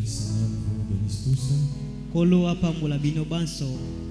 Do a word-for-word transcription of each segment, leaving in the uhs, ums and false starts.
le Seigneur vous bénisse tous. Kolo apambola bino banso.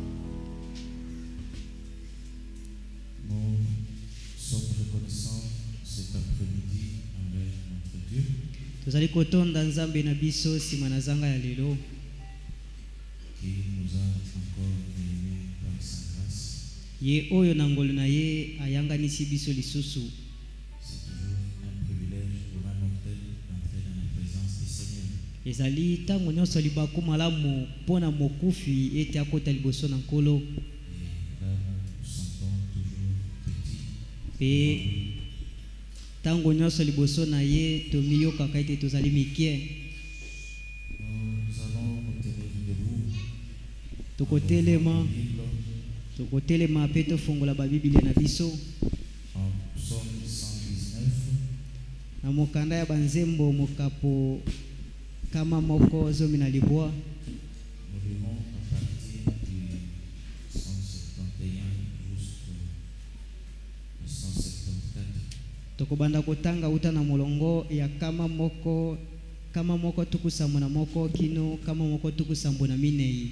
Nous sommes reconnaissants cet après-midi envers notre Dieu. Tozali kotonda nzambe na biso sima na zanga ya lelo. Qui nous a encore réunis par sa grâce. Ye oyo na ngolo na ye ayanganisi biso lisusu. C'est toujours un privilège pour un mortel d'entrer dans la présence du Seigneur. Ezali tango nyonso libaku malamu pona mokufi ete akota liboso na nkolo. Et là, nous sentons toujours petits. Pe tango nyonso liboso na ye tomiyoka ete tozali mikie. Nous allons nous tenir debout. Tokotelema tokotelema pe tofungola ba Biblia na biso. En psaume cent dix-neuf. Na mokanda ya banzembo mokapo kama moko zomi na libwa. Nous lirons à partir du cent septante et un jusqu'au cent soixante-quatorze. Tokobanda kotanga uta na molongo ya kama moko kama moko tukusambo na moko kino kama moko tukusambo na minei.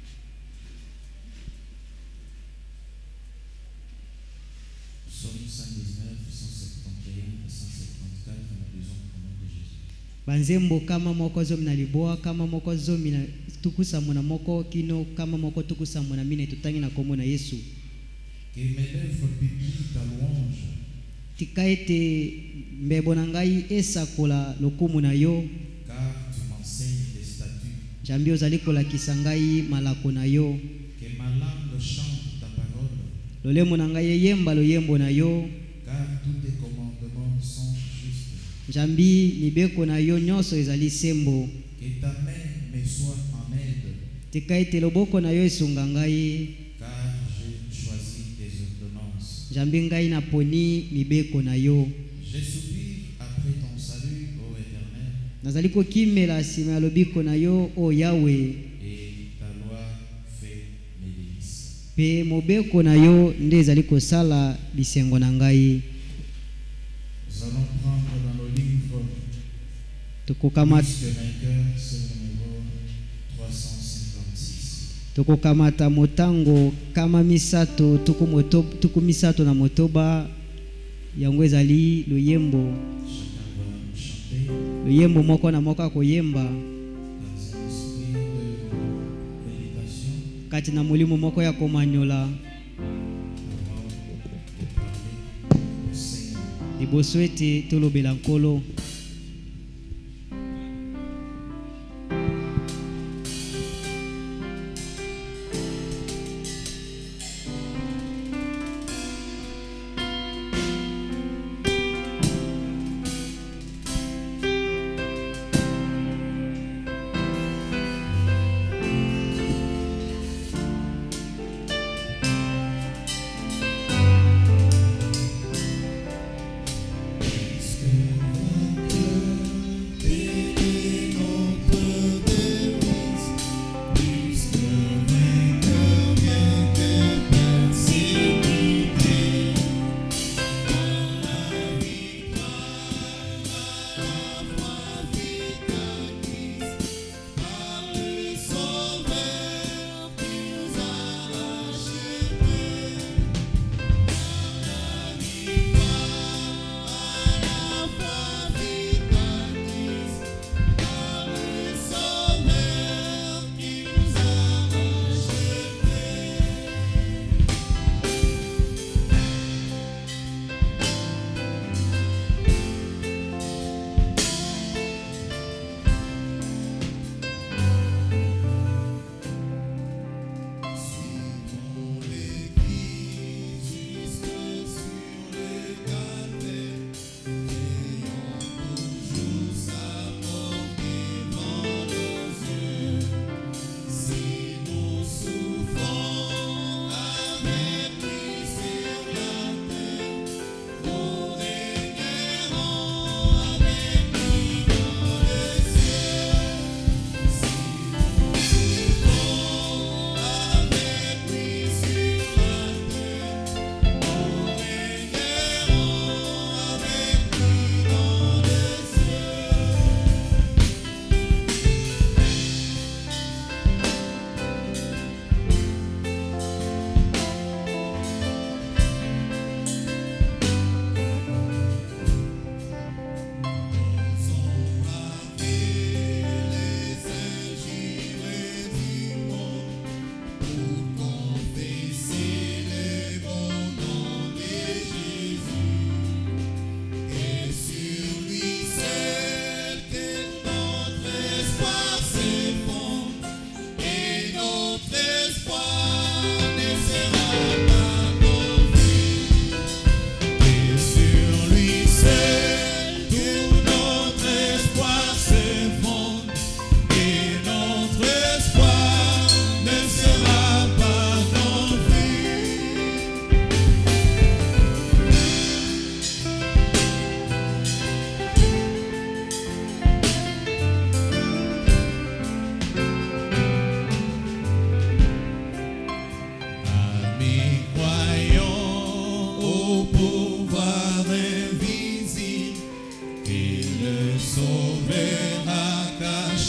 Psaume cent dix-neuf, cent soixante et un et cent soixante-quatorze, nous lisons au nom de Jésus. Banzembo kama moko zomi na libwa kama moko zomi na tukusambo na moko kino kama moko tukusambo na minei tutangi na kombo na Yesu. Que mes lèvres publient ta louange. Tika ete mbebo na ngai esakola lokumu na yo. Car tu m'enseignes tes statuts. Jambi ozali kolakisa ngai malako na yo. Que ma langue chante ta parole. Lolemo na ngai eyemba loyembo na yo. Car tous tes commandements sont justes. Jambi mibeko na yo nyonso ezali sembo. Que ta main me soit en aide. Tika ete loboko na yo esunga ngai. Car j'ai choisi tes ordonnances. Jambi ngai na poni mibeko na yo. Je soupire après ton salut, ô Éternel. Nazali kokimela sima ya lobiko na yo o Yawe. Et ta loi fait mes délices. Pe mobeko na yo nde ezali kosala bisengo na ngai. Nous allons prendre dans nos livres Tokokamata Plus que vainqueur, c'est le numéro trois cent cinquante-six. Tokokamata motango kama misato tuku moto tuku misato na motoba yango ezali luyembo. Chacun va chanter Luyembo moko na moko koyemba dans un esprit de méditation kati na mulimo moko ya komanyola avant de parler au Seigneur. liboso ete tolobela nkolo. Puisque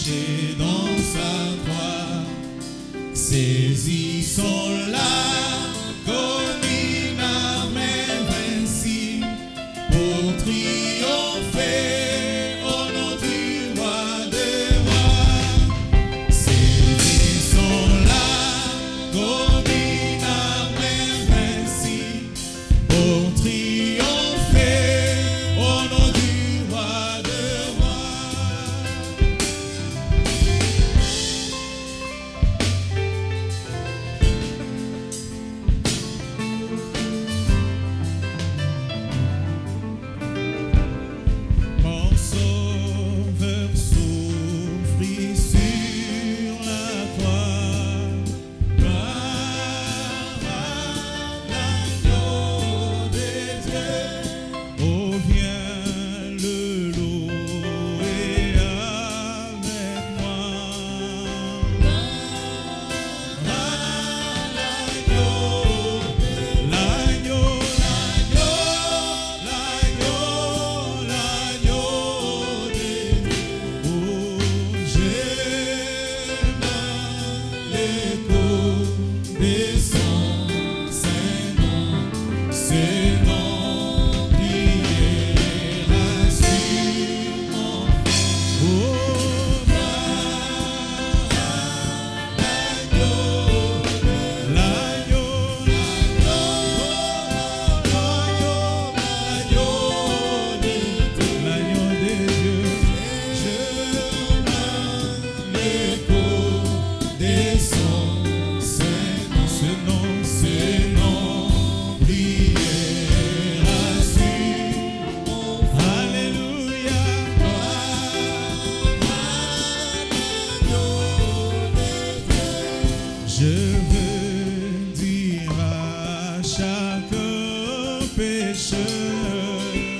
caché dans sa croix. Saisissons-la comme une armée invincible pour triompher au nom du roi des rois. Saisissons-la comme une armée invincible pour triompher au nom du roi des rois. Mon sauveur souffrit sur la croix. Gloire à l'agneau de Dieu. Oh, viens le louer avec moi. Gloire à l'agneau, l'agneau, l'agneau, l'agneau, l'agneau de Dieu. Oh, j'aime l'écho de son Saint-Nom, ce nom priera sur mon front. Oh, l'agneau, l'agneau, l'agneau de Dieu, je l'écho de son Saint-Nom, ce nom, ce nom priera sur mon front. Alléluia. Je veux dire à chaque pécheur,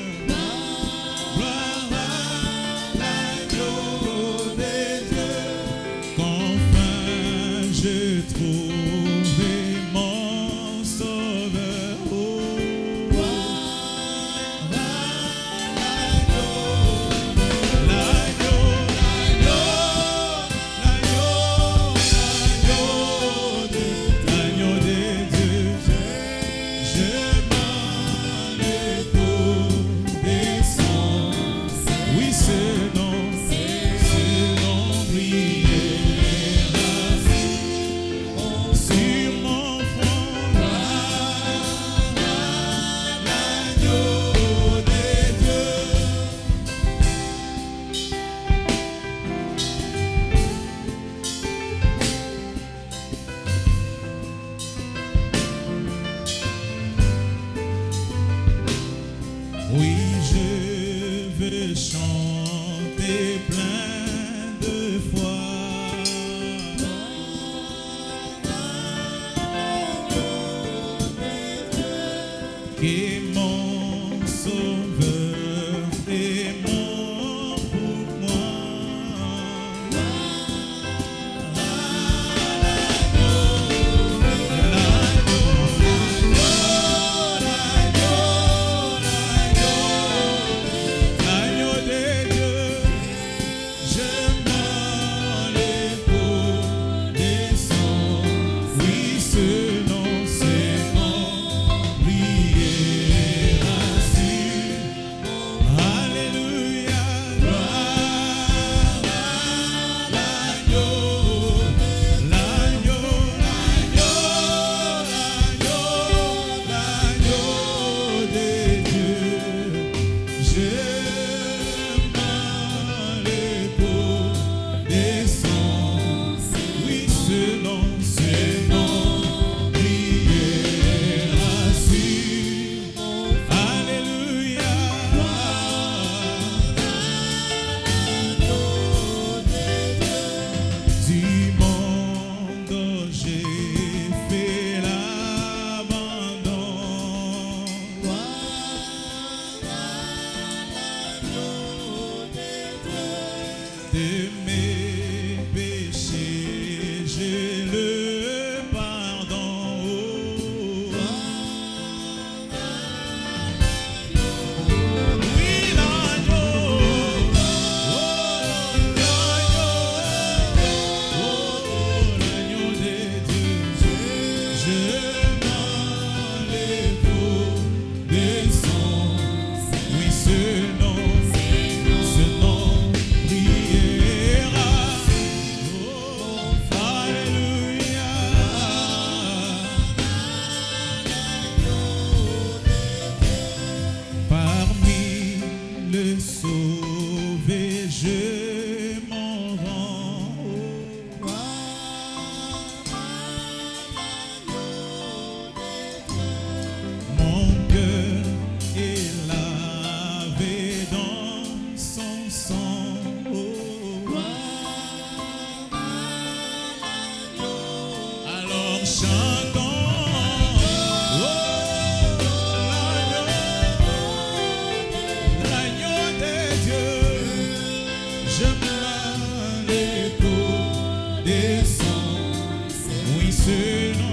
gloire à l'agneau de Dieu, qu'enfin je trouve mon sauveur. Oh, gloire à l'agneau, l'agneau, l'agneau, l'agneau, l'agneau descend. Oui, ce nom.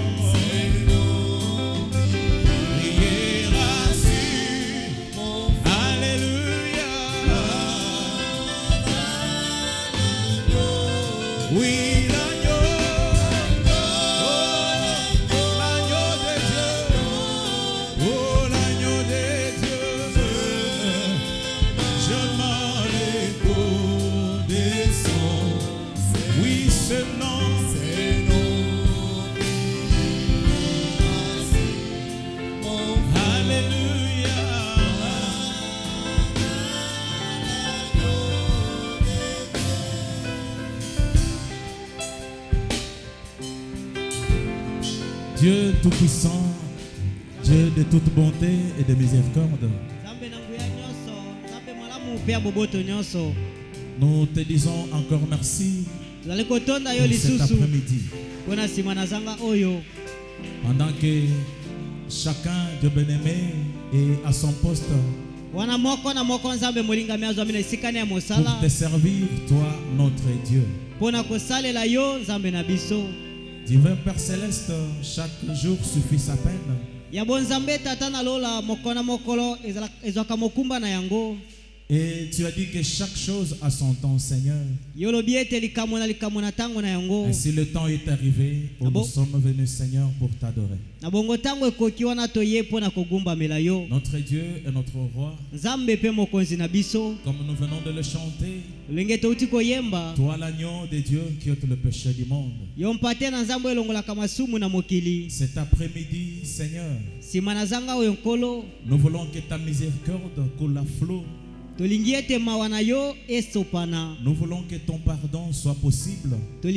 Priera sur mon Alléluia. Oui, l'agneau. Oh, l'agneau de Dieu. Oh, l'agneau de Dieu. Je m'en l'écho descend. Oui, ce nom. Dieu Tout-Puissant, Dieu de toute bonté et de miséricorde, nous te disons encore merci pour cet après-midi. Pendant que chacun, Dieu bien-aimé, est à son poste pour te servir, toi, notre Dieu. Divin Père Céleste, chaque jour suffit sa peine. Et tu as dit que chaque chose a son temps, Seigneur. Ainsi le temps est arrivé où nous sommes venus, Seigneur, pour t'adorer. Notre Dieu et notre Roi, comme nous venons de le chanter, toi l'agneau de Dieu qui ôte le péché du monde. Cet après-midi, Seigneur, nous voulons que ta miséricorde coule à flot. Nous voulons que ton pardon soit possible.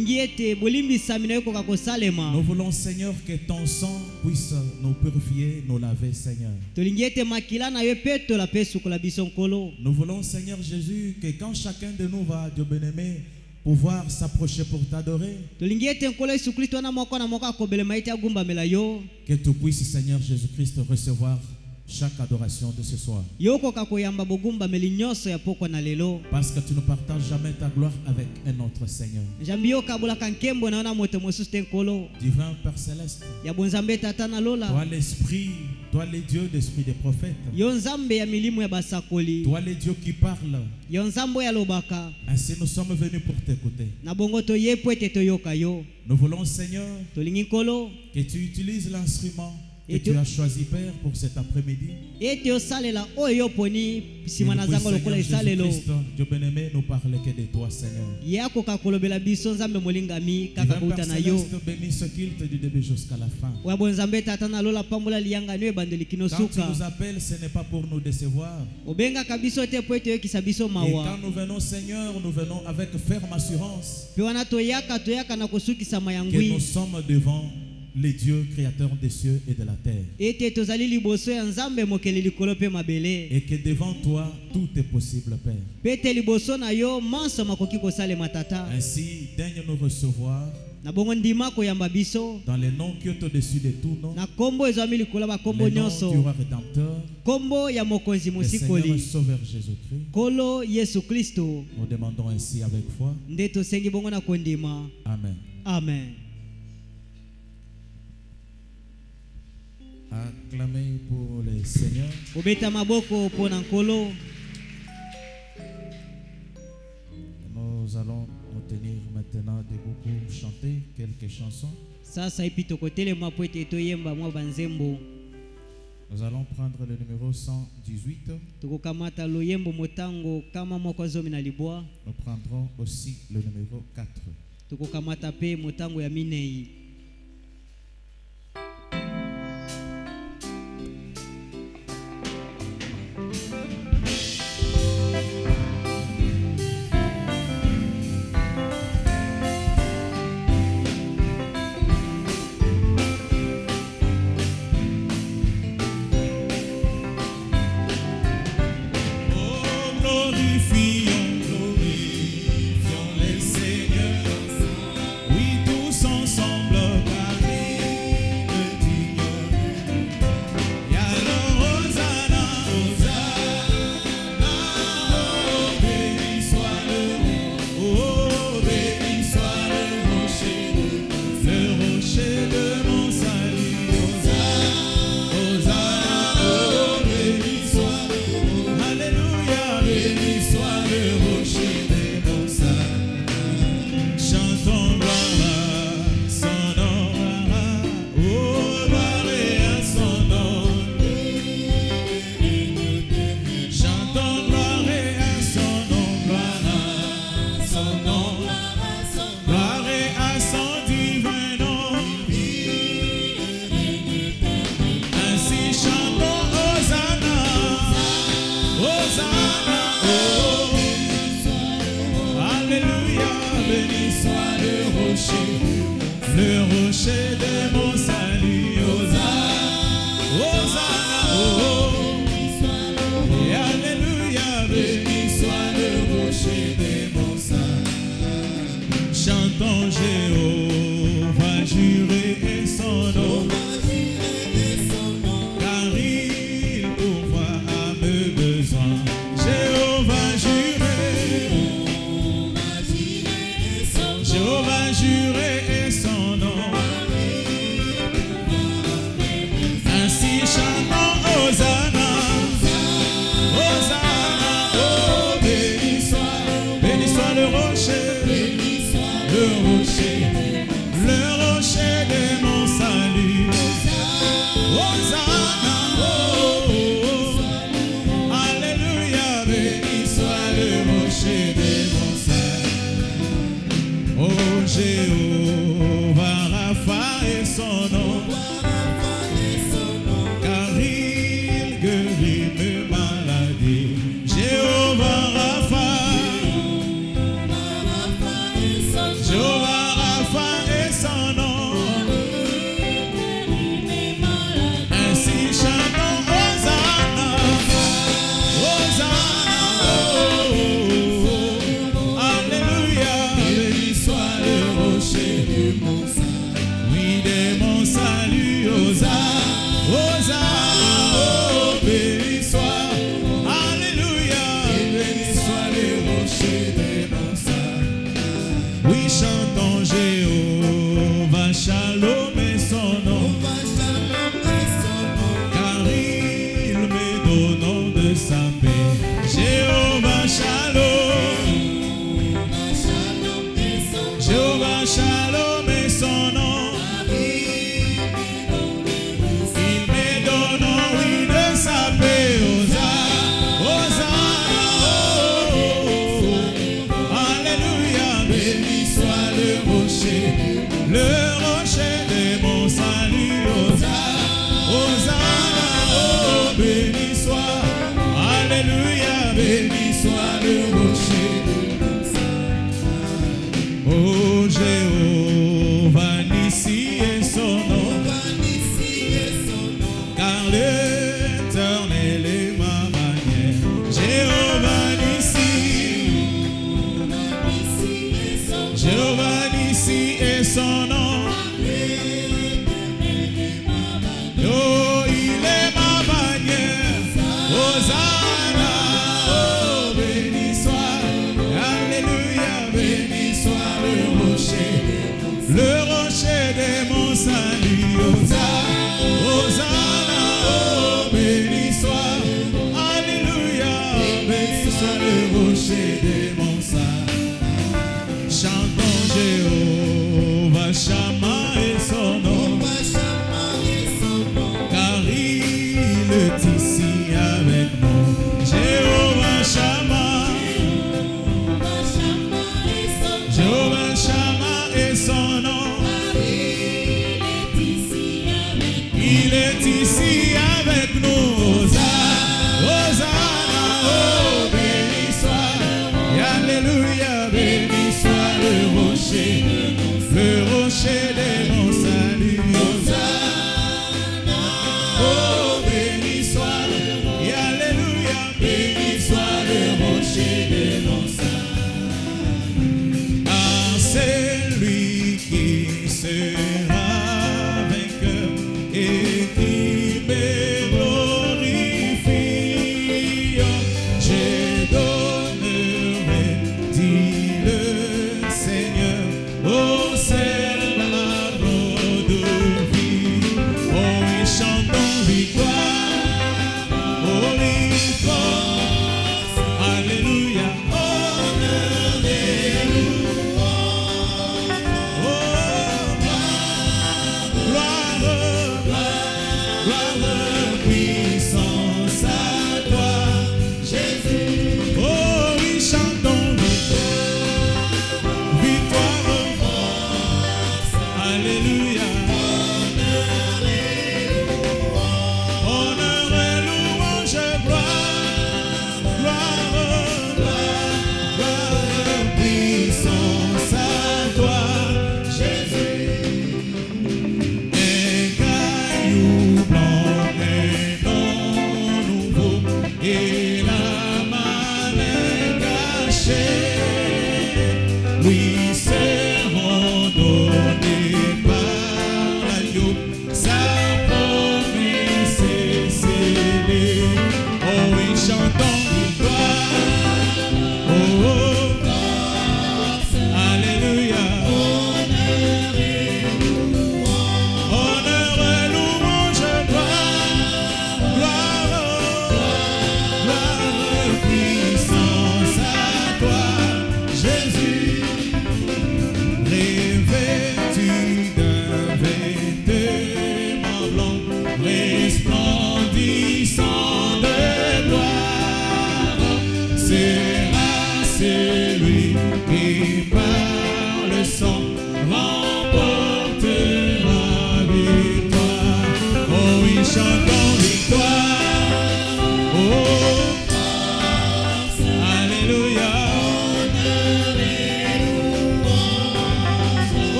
Nous voulons, Seigneur, que ton sang puisse nous purifier, nous laver, Seigneur. Nous voulons, Seigneur Jésus, que quand chacun de nous va, Dieu bien-aimé, pouvoir s'approcher pour t'adorer, que tu puisses, Seigneur Jésus-Christ, recevoir chaque adoration de ce soir. Parce que tu ne partages jamais ta gloire avec un autre Seigneur. Divin Père Céleste, toi l'Esprit, toi le Dieu d'Esprit des prophètes, toi le Dieu qui parle. Ainsi nous sommes venus pour t'écouter. Nous voulons, Seigneur, que tu utilises l'instrument que tu as choisi, Père, pour cet après-midi. Dieu bien-aimé, nous parle que de toi, Seigneur. Divin Père Céleste, bénis ce culte du début jusqu'à la fin. Quand tu nous appelles, ce n'est pas pour nous décevoir. Et quand nous venons, Seigneur, nous venons avec ferme assurance que nous sommes devant les dieux créateurs des cieux et de la terre. Et que devant toi, tout est possible, Père. Ainsi, daigne nous recevoir dans les noms qui est au-dessus de tout nom, le nom du roi rédempteur, le Seigneur Sauveur Jésus-Christ. Nous demandons ainsi avec foi. Amen. Amen. Acclamez pour le Seigneur. Nous allons nous tenir maintenant debout pour chanter quelques chansons. Nous allons prendre le numéro cent dix-huit. Nous prendrons aussi le numéro quatre. Glorifions le Seigneur, oui tous ensemble. rocher de mon salut. Hosanna, Hosanna, oh, et alléluia, béni soit le rocher de mon salut. Chantons Jéhovah, juré et son nom, car il pourvoit à mes besoins. Jéhovah juré, Jéhovah juré et son nom. Ainsi chantons Hosanna, Hosanna, oh béni soit, béni soit le rocher, le rocher, le rocher de mon salut. Hosanna, oh, oh, oh, alléluia, béni soit le rocher de mon salut. Oh Jéhovah, Rapha est son nom, car il guérit mes maladies. Jéhovah Rapha, Jéhovah Rapha est son nom. Ainsi chantons Hosanna, Hosanna, oh, oh, oh, alléluia, béni soit le rocher de mon salut. Oui, de mon salut, Hosanna, Hosanna, oh, béni soit, alléluia, béni soit le rocher de mon salut. Oui, chantons Jéhovah, Shalom est son nom, car il me donne de sa paix. Jéhovah, Shalom, Jéhovah, Shalom est son nom. Il me donne, oui, de sa paix. Hosanna, Hosanna, oh, oh, oh, alléluia, béni soit le rocher, le rocher de mon salut. Hosanna, Hosanna, oh, béni soit, alléluia, béni soit le rocher de mon salut. Oh Jéhovah, Nissi est son nom, car l'Éternel est ma bannière. Jéhovah Nissi, Jéhovah Nissi est son nom. Oh, il est ma bannière. Hosanna, oh, béni soit, alléluia, béni soit le rocher, le rocher de mon salut. Hosanna, Hosanna, oh, béni soit, alléluia, béni soit le rocher de mon salut. Chantons Jéhovah, Shammah est son nom, car il est ici avec nous. Jéhovah Shammah, Jéhovah Shammah est son nom.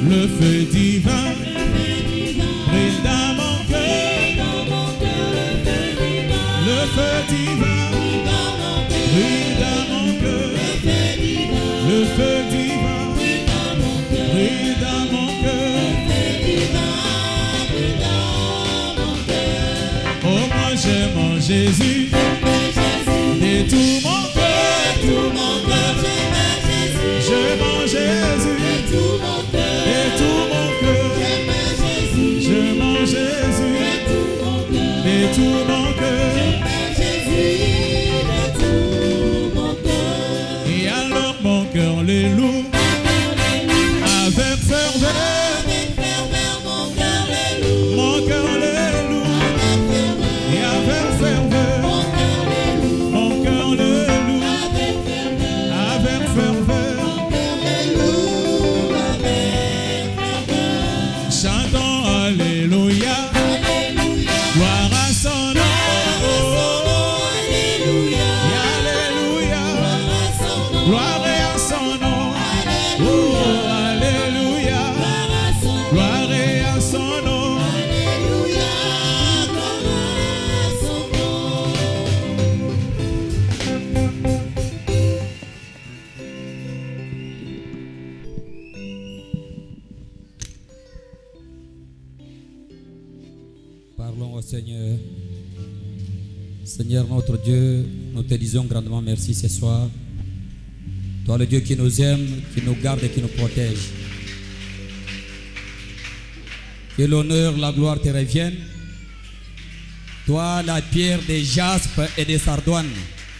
Le feu divin brille dans mon cœur. Le feu divin brille dans mon cœur. Le feu divin brille dans mon cœur. Oh, moi j'aime mon Jésus de tout mon cœur. J'aime mon Jésus de tout mon cœur. J'aime mon Jésus de tout mon cœur. Et alors mon cœur les loue avec ferveur. Mon cœur les loue et avec ferveur. Mon cœur les loue avec ferveur. Chantons Alléluia, gloire à son nom. Alléluia, gloire à son nom. Oh, Alléluia, gloire à son nom. Parlons au Seigneur. Seigneur notre Dieu, nous te disons grandement merci ce soir. Toi le Dieu qui nous aime, qui nous garde et qui nous protège. Que l'honneur, la gloire te reviennent. Toi la pierre des jaspes et des sardoines.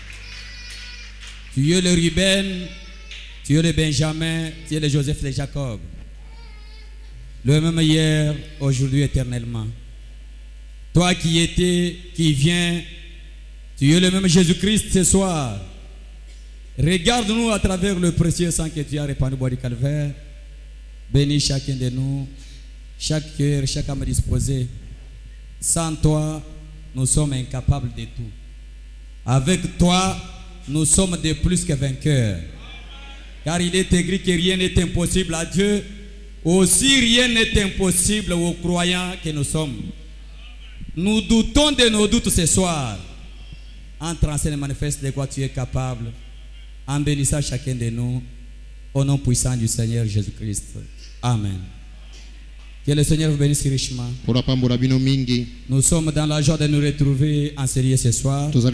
Tu es le Ruben, tu es le Benjamin, tu es le Joseph et Jacob. Le même hier, aujourd'hui, éternellement. Toi qui étais, qui viens, tu es le même Jésus-Christ ce soir. Regarde-nous à travers le précieux sang que tu as répandu au bois du calvaire. Bénis chacun de nous, chaque cœur, chaque âme disposée. Sans toi, nous sommes incapables de tout. Avec toi, nous sommes de plus que vainqueurs. Car il est écrit que rien n'est impossible à Dieu. Aussi rien n'est impossible aux croyants que nous sommes. Nous doutons de nos doutes ce soir. Entre en scène et manifeste de quoi tu es capable. En bénissant chacun de nous. Au nom puissant du Seigneur Jésus-Christ. Amen. Que le Seigneur vous bénisse richement. Nous sommes dans la joie de nous retrouver en série ce soir. Nous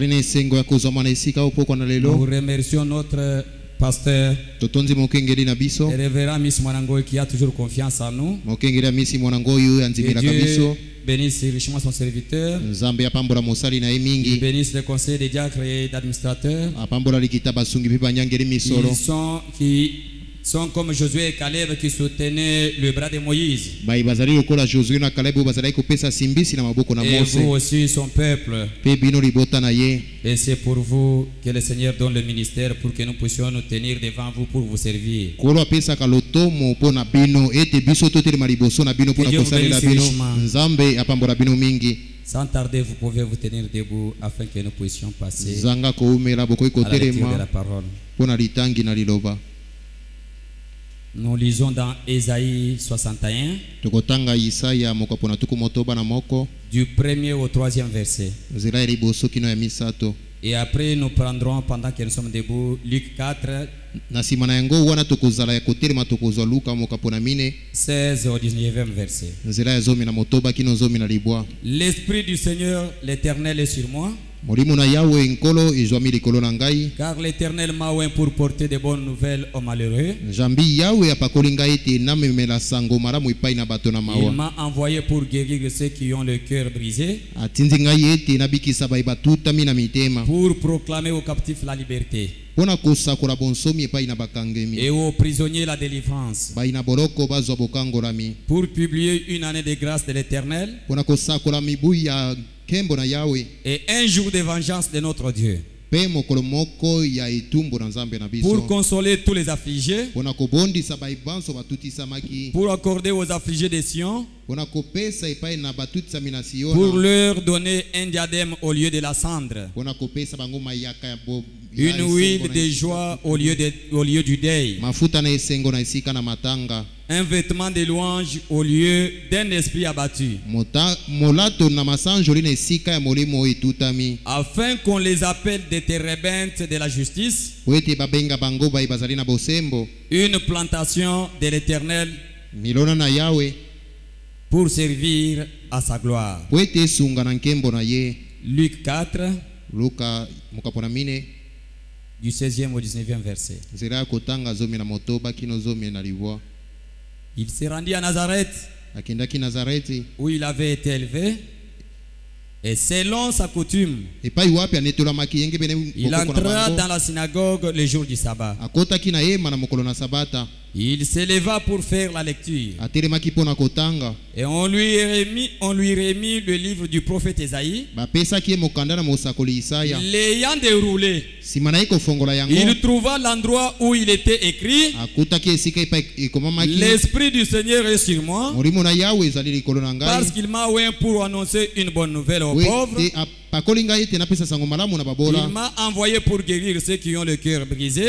remercions notre pasteur, le révérend Miss Mwanangoy, qui a toujours confiance en nous. Que Dieu bénisse richement son serviteur. Il bénisse le conseil des diacres et d'administrateurs. Ils sont qui sont comme Josué et Caleb qui soutenaient le bras de Moïse. Et vous aussi, son peuple. Et c'est pour vous que le Seigneur donne le ministère pour que nous puissions nous tenir devant vous pour vous servir. Que Dieu vous bénisse richement. Sans tarder, vous pouvez vous tenir debout afin que nous puissions passer à la lecture de la parole. Nous lisons dans Ésaïe soixante et un, du premier au troisième verset. Et après, nous prendrons, pendant que nous sommes debout, Luc quatre, seize au dix-neuvième verset. L'Esprit du Seigneur, l'Éternel, est sur moi. Car l'Éternel m'a oint pour porter de bonnes nouvelles aux malheureux. Il m'a envoyé pour guérir ceux qui ont le cœur brisé, pour proclamer aux captifs la liberté et aux prisonniers la délivrance, pour publier une année de grâce de l'Éternel et un jour de vengeance de notre Dieu, pour consoler tous les affligés, pour accorder aux affligés des Sion, pour leur donner un diadème au lieu de la cendre, Une huile de joie au lieu, de, au lieu du deuil. Un vêtement de louange au lieu d'un esprit abattu. Afin qu'on les appelle des térébintes de la justice. Une plantation de l'Éternel pour servir à sa gloire. Luc quatre, du seizième au dix-neuvième verset. Il s'est rendu à Nazareth, où il avait été élevé, et selon sa coutume, il entra dans la synagogue le jour du sabbat. Il s'éleva pour faire la lecture. Et on lui remit, on lui remit le livre du prophète Esaïe. L'ayant déroulé, il trouva l'endroit où il était écrit: l'Esprit du Seigneur est sur moi, parce qu'il m'a oint pour annoncer une bonne nouvelle aux pauvres. Il m'a envoyé pour guérir ceux qui ont le cœur brisé,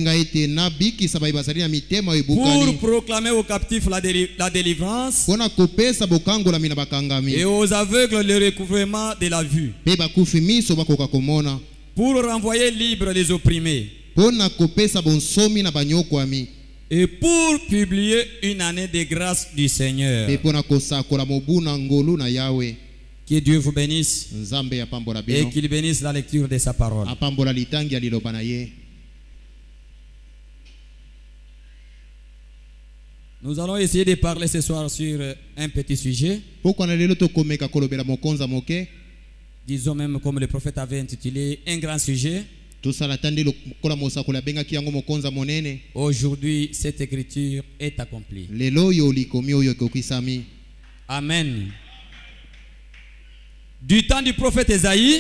pour proclamer aux captifs la, déli la délivrance, et aux aveugles le recouvrement de la vue, pour renvoyer libres les opprimés, et pour publier une année de grâce du Seigneur. Que Dieu vous bénisse et qu'il bénisse la lecture de sa parole. Nous allons essayer de parler ce soir sur un petit sujet. Disons même, comme le prophète avait intitulé, un grand sujet. Aujourd'hui, cette écriture est accomplie. Amen. Du temps du prophète Esaïe,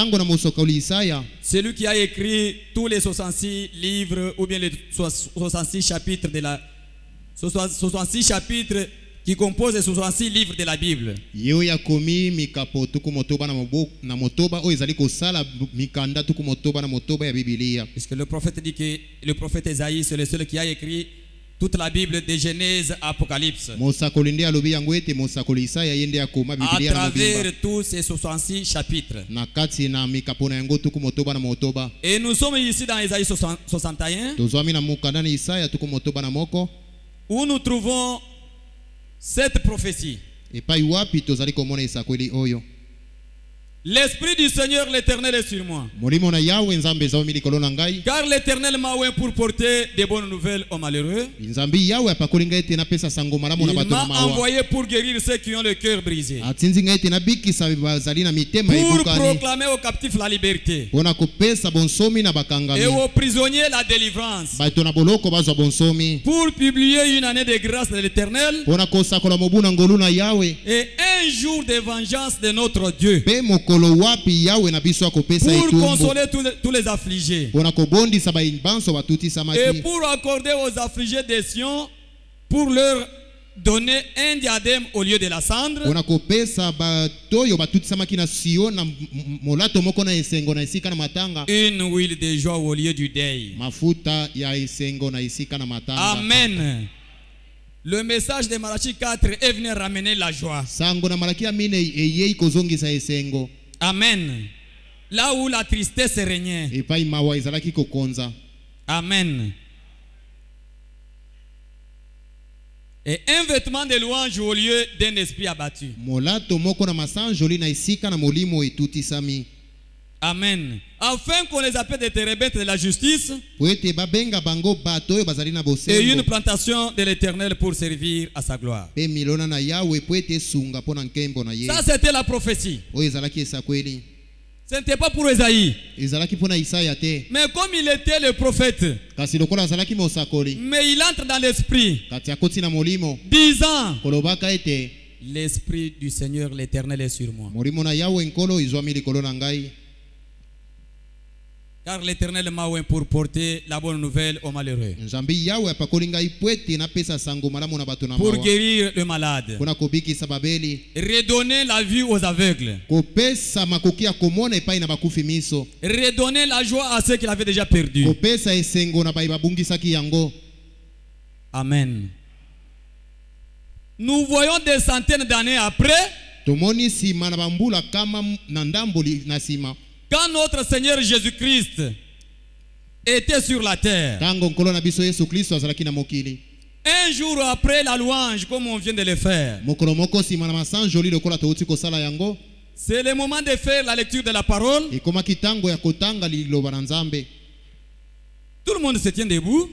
celui qui a écrit tous les soixante-six livres ou bien les soixante-six chapitres de la soixante-six chapitres qui composent les soixante-six livres de la Bible. Puisque le prophète dit que le prophète Esaïe, c'est le seul qui a écrit toute la Bible de Genèse à Apocalypse. À travers tous ces soixante-six chapitres. Et nous sommes ici dans Esaïe soixante et un, où nous trouvons cette prophétie. L'Esprit du Seigneur l'Éternel est sur moi, car l'Éternel m'a oint pour porter des bonnes nouvelles aux malheureux. Il m'a envoyé pour guérir ceux qui ont le cœur brisé, pour proclamer aux captifs la liberté et aux prisonniers la délivrance, pour publier une année de grâce de l'Éternel et un jour de vengeance de notre Dieu, pour consoler tous les, tous les affligés, et pour accorder aux affligés des Sion, pour leur donner un diadème au lieu de la cendre, une huile de joie au lieu du deuil. Amen. Le message de Malachie quatre est venu ramener la joie. Amen. Là où la tristesse régnait. Amen. Et un vêtement de louange au lieu d'un esprit abattu. Amen. Afin qu'on les appelle des térébintes de la justice, et une plantation de l'Éternel pour servir à sa gloire. Ça, c'était la prophétie. Ce n'était pas pour Esaïe. Mais comme il était le prophète, mais il entre dans l'esprit, disant: l'Esprit du Seigneur l'Éternel est sur moi. Car l'Éternel m'a oint pour porter la bonne nouvelle aux malheureux. Pour guérir le malade. Redonner la vue aux aveugles. Redonner la joie à ceux qui l'avaient déjà perdu. Amen. Nous voyons des centaines d'années après, quand notre Seigneur Jésus-Christ était sur la terre, un jour après la louange, comme on vient de le faire, c'est le moment de faire la lecture de la parole. Tout le monde se tient debout.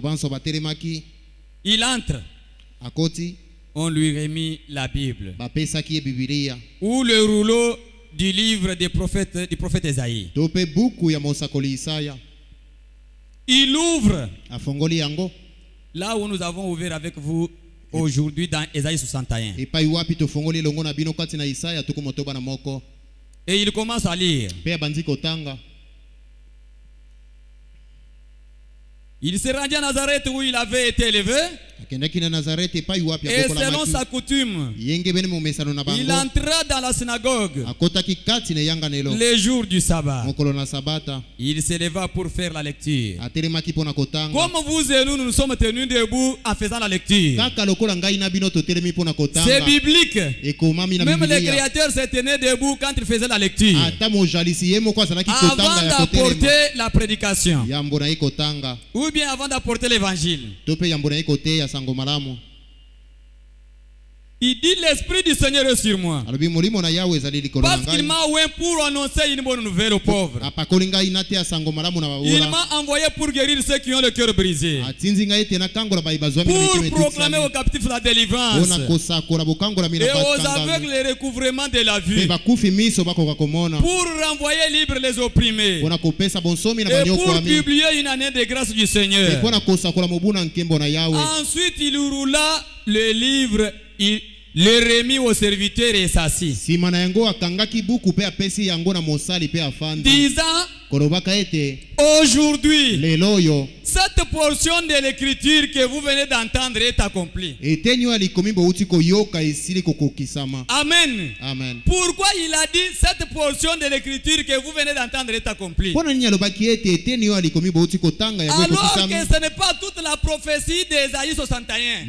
Il entre. On lui remet la Bible ou le rouleau du livre des prophètes, du prophète Esaïe. Il ouvre là où nous avons ouvert avec vous aujourd'hui dans Esaïe soixante et un. Et il commence à lire. Il s'est rendu à Nazareth où il avait été élevé. Et selon sa coutume, il entra dans la synagogue les jours du sabbat. Il s'éleva pour faire la lecture. Comme vous et nous, nous nous sommes tenus debout en faisant la lecture. C'est biblique. Même les créateurs se tenaient debout quand ils faisaient la lecture, avant d'apporter la prédication ou bien avant d'apporter l'évangile. Il dit l'esprit du Seigneur est sur moi, parce qu'il m'a oint pour annoncer une bonne nouvelle aux pauvres. Il m'a envoyé pour guérir ceux qui ont le cœur brisé, pour proclamer aux captifs la délivrance et aux aveugles le recouvrement de la vue, pour renvoyer libres les opprimés et pour publier une année de grâce du Seigneur. Ensuite il roula le livre, il le remit au serviteur et s'assit, disant: aujourd'hui, cette portion de l'écriture que vous venez d'entendre est accomplie. Amen. Amen. Pourquoi il a dit cette portion de l'écriture que vous venez d'entendre est accomplie, alors que ce n'est pas toute la prophétie d'Ésaïe soixante et un?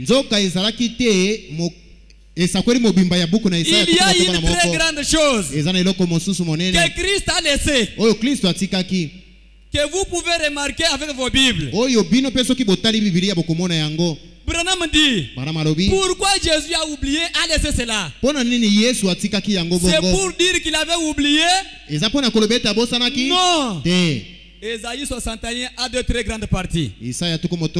Il y a une très grande chose que Christ a laissé, que vous pouvez remarquer avec vos Bibles. Branham dit: pourquoi Jésus a oublié, a laissé cela? C'est pour dire qu'il avait oublié? Non. Esaïe soixante et un a deux très grandes parties. Il y a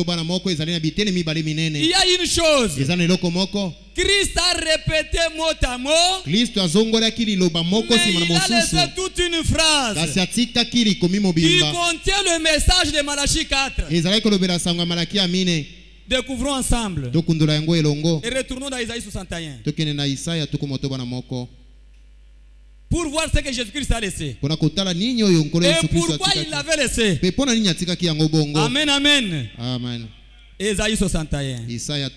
une chose, Christ a répété mot à mot, mais il a laissé toute une phrase qui contient le message de Malachie quatre. Découvrons ensemble et retournons dans Esaïe soixante et un pour voir ce que Jésus-Christ a laissé et pourquoi il l'avait laissé. Amen, amen. Amen. Esaïe soixante et un.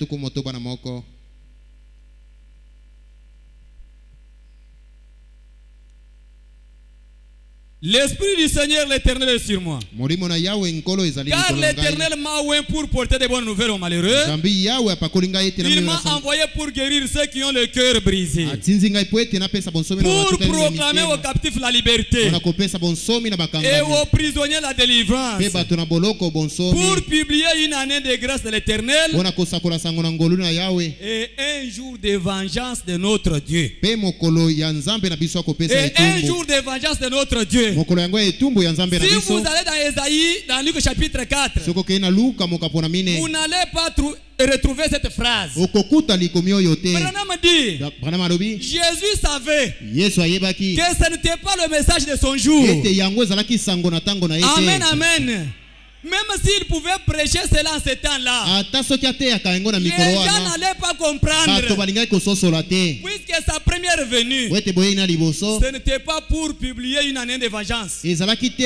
L'esprit du Seigneur l'Éternel est sur moi, car l'Éternel m'a oint pour porter des bonnes nouvelles aux malheureux. Il m'a envoyé pour guérir ceux qui ont le cœur brisé, pour proclamer aux captifs la liberté et aux prisonniers la délivrance, pour publier une année de grâce de l'Éternel et un jour de vengeance de notre Dieu. Et un jour de vengeance de notre Dieu. Si vous allez dans Esaïe, dans Luc chapitre quatre, vous n'allez pas retrouver cette phrase. Branham dit: Jésus savait que ce n'était pas le message de son jour. Amen, amen. Même s'il pouvait prêcher cela en ce temps-là, les gens n'allaient pas comprendre, puisque que sa première venue, ce n'était pas pour publier une année de vengeance. C'était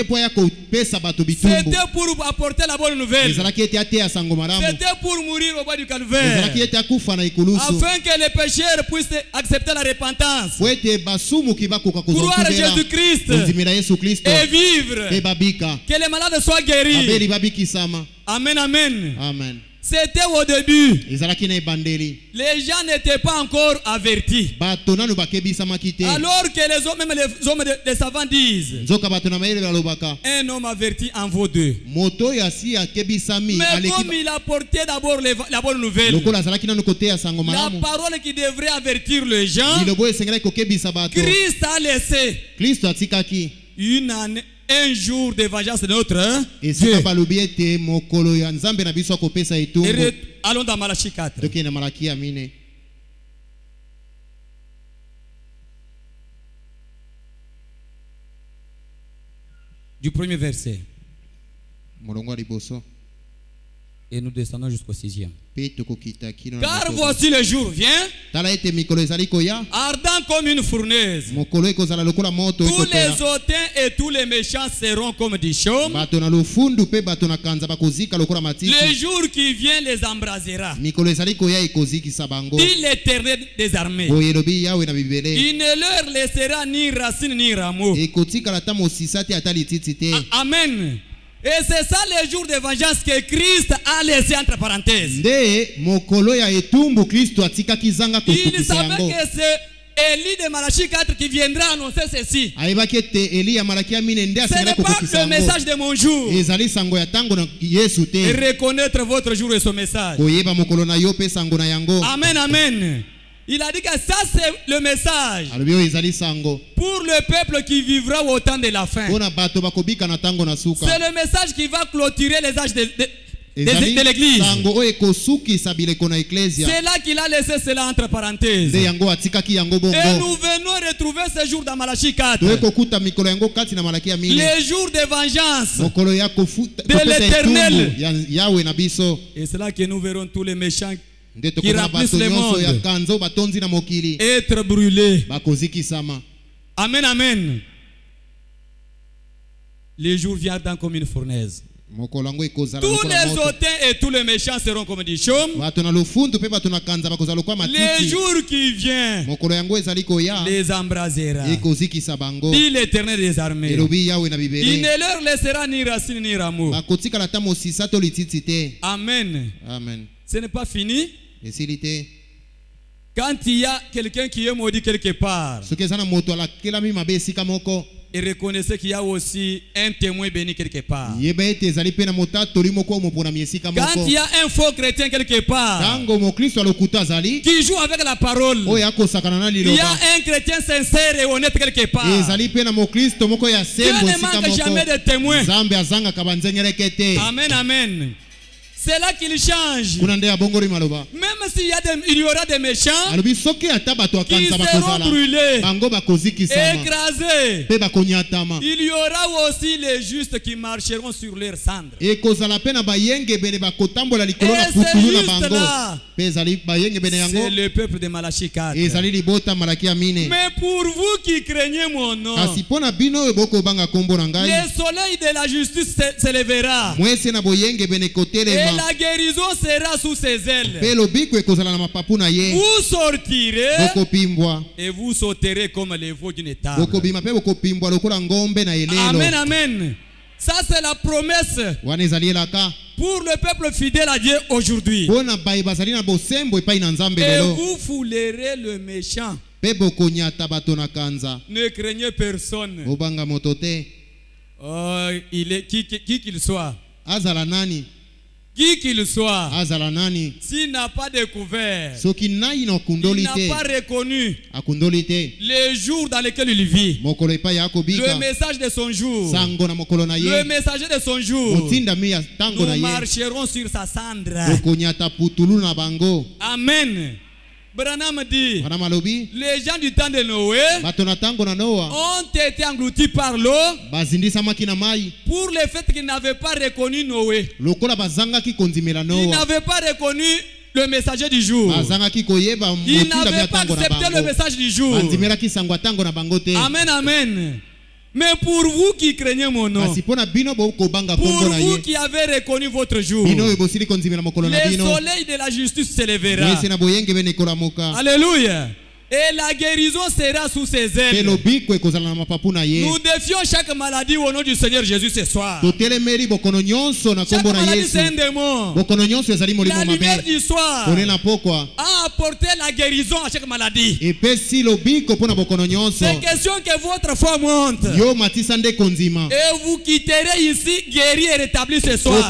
pour apporter la bonne nouvelle. C'était pour mourir au bas du calvaire. Afin que les pécheurs puissent accepter la repentance. Croire à Jésus-Christ et vivre. Que les malades soient guéris. Amen, amen. Amen. C'était au début. Les gens n'étaient pas encore avertis. Alors que les hommes, même les hommes des savants disent, un homme averti en vaut deux. Mais comme il a porté d'abord la bonne nouvelle, la parole qui devrait avertir les gens, Christ a laissé une année, un jour de vengeance de notre hein? Dieu. Et allons dans Malachie quatre. Du premier verset. Et nous descendons jusqu'au sixième. Car voici le jour vient, ardent comme une fournaise. Tous les hautains et tous les méchants seront comme des chaumes. Le jour qui vient les embrasera. Dit l'Éternel des armées. Il ne leur laissera ni racine ni rameau. Amen. Et c'est ça le jour de vengeance que Christ a laissé entre parenthèses. Il savait que c'est Élie de Malachie quatre qui viendra annoncer ceci. Ce n'est pas le message de mon jour. Et reconnaître votre jour et son message. Amen, amen. Il a dit que ça c'est le message pour le peuple qui vivra au temps de la fin. C'est le message qui va clôturer les âges de, de, de, de l'église. C'est là qu'il a laissé cela entre parenthèses. Et nous venons retrouver ce jour dans Malachie quatre. Les jours de vengeance de l'Éternel. Et c'est là que nous verrons tous les méchants qui remplissent le monde être brûlés. Amen, amen. Les jours viendront comme une fournaise. Tous les hautains et tous les méchants seront comme des chaumes. Les jours qui viennent les embrasera. Dit l'Éternel des armées. Il ne leur laissera ni racine ni rameau. Amen. Amen. Ce n'est pas fini. Quand il y a quelqu'un qui est maudit quelque part, et reconnaissez qu'il y a aussi un témoin béni quelque part. Quand il y a un faux chrétien quelque part qui joue avec la parole, il y a un chrétien sincère et honnête quelque part. Dieu ne manque jamais de témoins. Amen, amen. C'est là qu'il change. Même s'il y, y aura des méchants qui seront brûlés, écrasés, il y aura aussi les justes qui marcheront sur leurs cendres. Et ces justes-là, c'est le peuple de Malachie quatre. Mais pour vous qui craignez mon nom, le soleil de la justice s'élèvera. Et la guérison sera sous ses ailes. Vous sortirez et vous sauterez comme les veaux d'une étable. Amen, amen. Ça c'est la promesse pour le peuple fidèle à Dieu aujourd'hui. Et vous foulerez le méchant. Ne craignez personne. Oh, il est qui qu'il qui, qui soit. Qui qu'il soit, s'il n'a pas découvert, il n'a pas reconnu les jours dans lesquels il vit, le message de son jour, le messager de son jour, nous marcherons sur sa cendre. Amen. Branham dit, les gens du temps de Noé ont été engloutis par l'eau pour le fait qu'ils n'avaient pas reconnu Noé. Ils n'avaient pas reconnu le messager du jour. Il n'avait pas accepté le message du jour. Amen, amen. Mais pour vous qui craignez mon nom, pour vous qui avez reconnu votre jour, le soleil de la justice s'élèvera. Alléluia. Et la guérison sera sous ses ailes. Nous défions chaque maladie au nom du Seigneur Jésus ce soir. Chaque maladie c'est un démon. La lumière du soir a apporté la guérison à chaque maladie. C'est question que votre foi monte. Et vous quitterez ici guéri et rétabli ce soir.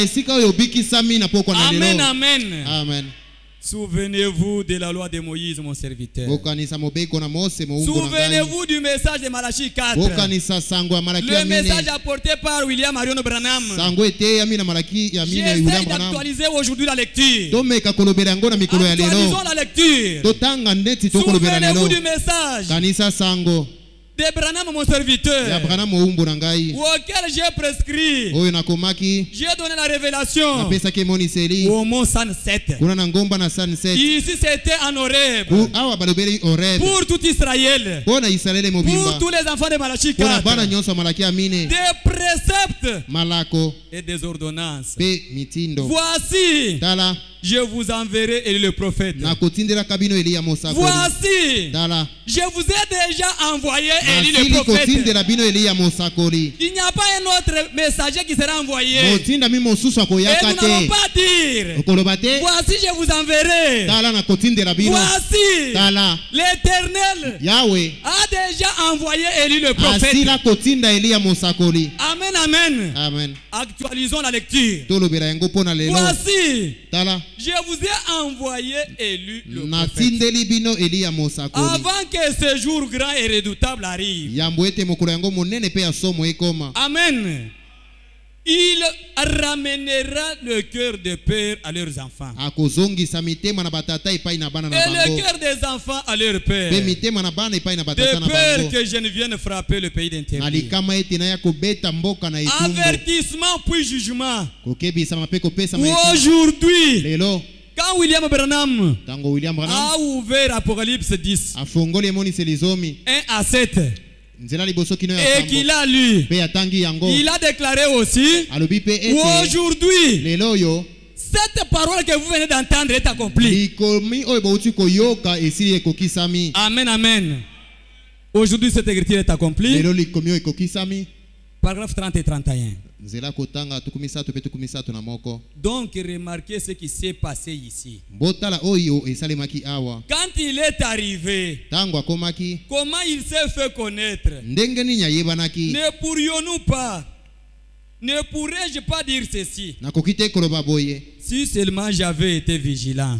Amen, amen. Amen. Souvenez-vous de la loi de Moïse, mon serviteur. Souvenez-vous du message de Malachie quatre. Le message apporté par William Marion Branham. J'essaie d'actualiser aujourd'hui la lecture. Actualisons la lecture. Souvenez-vous du message de Branham, mon serviteur, auquel j'ai prescrit, j'ai donné la révélation au mont Sunset. Ici c'était en Horeb, pour tout Israël, pour tous les enfants de Malachie quatre, des préceptes et des ordonnances. Voici, je vous enverrai Élie le prophète. Voici, je vous ai déjà envoyé Élie le prophète. Il n'y a pas un autre messager qui sera envoyé. Et nous n'allons pas dire, voici, je vous enverrai. Voici, l'Éternel a déjà envoyé Élie le prophète. Amen, amen. Amen. Actualisons la lecture. Voici, je vous ai envoyé Élie le prophète. Avant que ce jour grand et redoutable arrive. Amen. Il ramènera le cœur des pères à leurs enfants. Et le cœur des enfants à leurs pères. De peur que je ne vienne frapper le pays d'interdit. Avertissement puis jugement. Aujourd'hui, quand William Branham a ouvert Apocalypse dix, un à sept, et qu'il a lu, il a déclaré aussi, aujourd'hui, cette parole que vous venez d'entendre est accomplie. Amen, amen. Aujourd'hui, cette écriture est accomplie. Paragraphe trente et trente et un. Donc remarquez ce qui s'est passé ici. Quand il est arrivé, comment il s'est fait connaître? Ne pourrions-nous pas, ne pourrais-je pas dire ceci? Si seulement j'avais été vigilant.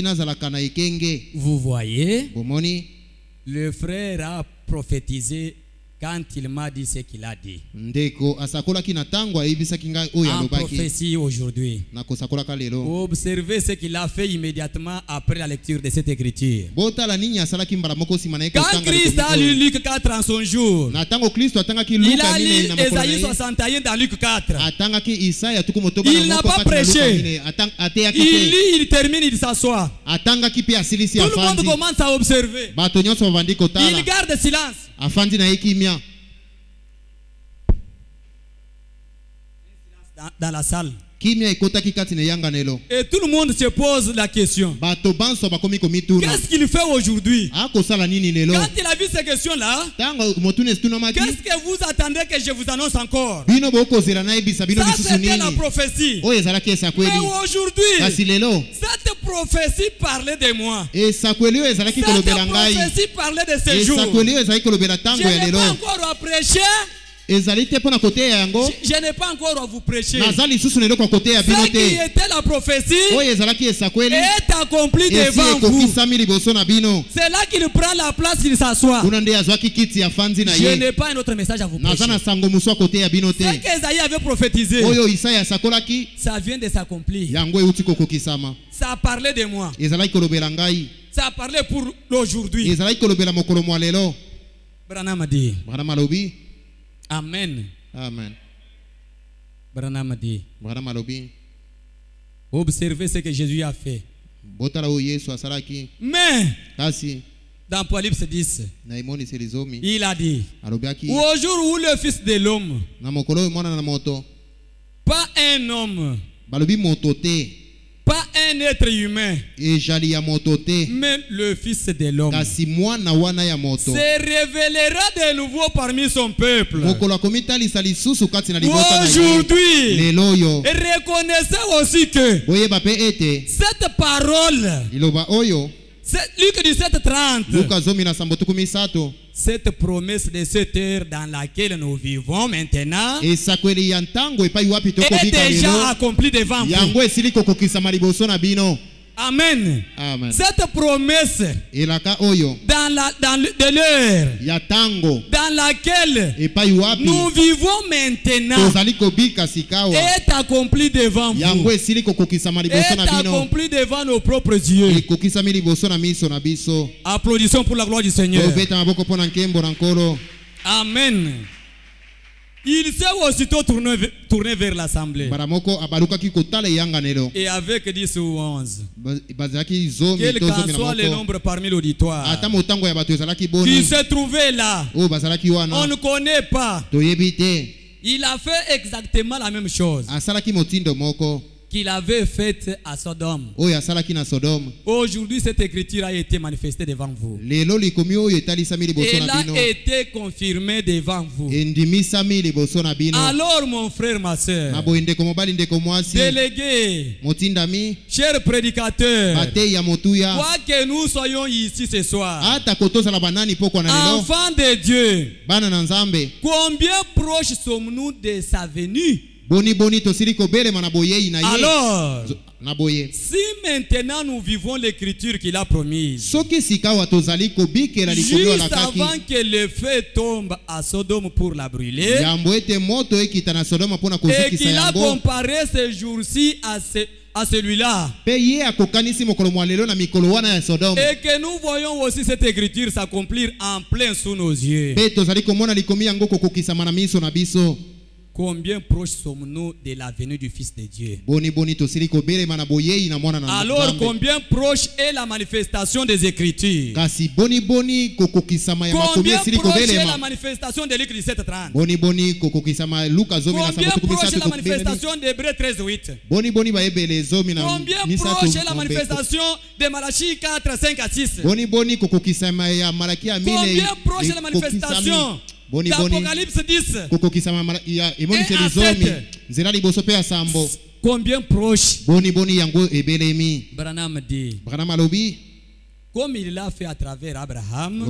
Vous voyez, le frère a prophétisé quand il m'a dit ce qu'il a dit. En prophétie aujourd'hui. Observez ce qu'il a fait immédiatement après la lecture de cette écriture. Quand Christ a lu Luc quatre en son jour, il a lu Ésaïe soixante et un dans Luc quatre. Il n'a pas prêché. Il lit, il termine, il s'assoit. Tout le monde commence à observer. Il garde silence. Dans, dans la salle. Et tout le monde se pose la question. Qu'est-ce qu'il fait aujourd'hui? Quand il a vu ces questions-là, qu'est-ce que vous attendez que je vous annonce encore? Ça, c'était la prophétie. Mais aujourd'hui, cette prophétie parlait de moi. Cette prophétie parlait de ces jours. Je n'ai pas encore à prêcher. Je, je n'ai pas encore à vous prêcher. Ce qui était la prophétie est accompli devant vous. C'est là qu'il prend la place, il s'assoit. Je n'ai pas un autre message à vous prêcher. Ce qu'Esaïe avait prophétisé, ça vient de s'accomplir. Ça a parlé de moi. Ça a parlé pour l'aujourd'hui. Branham a dit. Amen. Amen. Branham a dit. Observez ce que Jésus a fait. Mais dans Apocalypse dix, il a dit, au jour où le Fils de l'homme, pas un homme, pas un être humain, mais le Fils de l'homme se révélera de nouveau parmi son peuple. Aujourd'hui, reconnaissez aussi que cette parole, Luc dix-sept trente, cette promesse de cette heure dans laquelle nous vivons maintenant est déjà accomplie devant vous. Amen. Amen. Cette promesse dans la dans de l'heure dans laquelle nous vivons maintenant est accomplie devant vous, est accomplie devant nos propres yeux. Applaudissons pour la gloire du Seigneur. Amen. Il s'est aussitôt tourné, tourné vers l'assemblée. Et avec dix ou onze, quel qu'en soit le nombre parmi l'auditoire qui se trouvait là, on ne connaît pas. Il a fait exactement la même chose qu'il avait faite à Sodome. Aujourd'hui, cette écriture a été manifestée devant vous. Elle a été confirmée devant vous. Alors, mon frère, ma soeur, délégué, cher prédicateur, quoi que nous soyons ici ce soir, enfants de Dieu, combien proches sommes-nous de sa venue? Alors, si maintenant nous vivons l'écriture qu'il a promise, juste avant que le feu tombe à Sodome pour la brûler, et qu'il a comparé ce jour-ci à ce à celui-là, et que nous voyons aussi cette écriture s'accomplir en plein sous nos yeux, combien proches sommes-nous de la venue du Fils de Dieu? Alors, combien proche est la manifestation des Écritures? Combien proche est la manifestation de Luc dix-sept trente? Combien proche est la manifestation d'Hébreux treize huit? Combien proche est la manifestation de Malachie quatre cinq à six? Combien proche est la manifestation d'Apocalypse dix et à sept? Combien proche? Branham dit, comme il l'a fait à travers Abraham,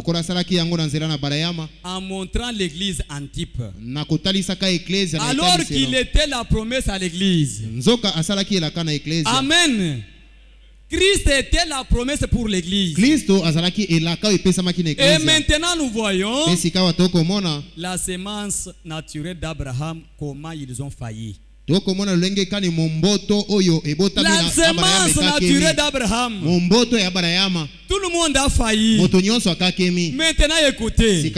en montrant l'église en type, alors qu'il était la promesse à l'église. Amen. Christ était la promesse pour l'église. Et maintenant nous voyons la sémence naturelle d'Abraham, comment ils ont failli. La sémence naturelle d'Abraham, tout le monde a failli. Maintenant écoutez,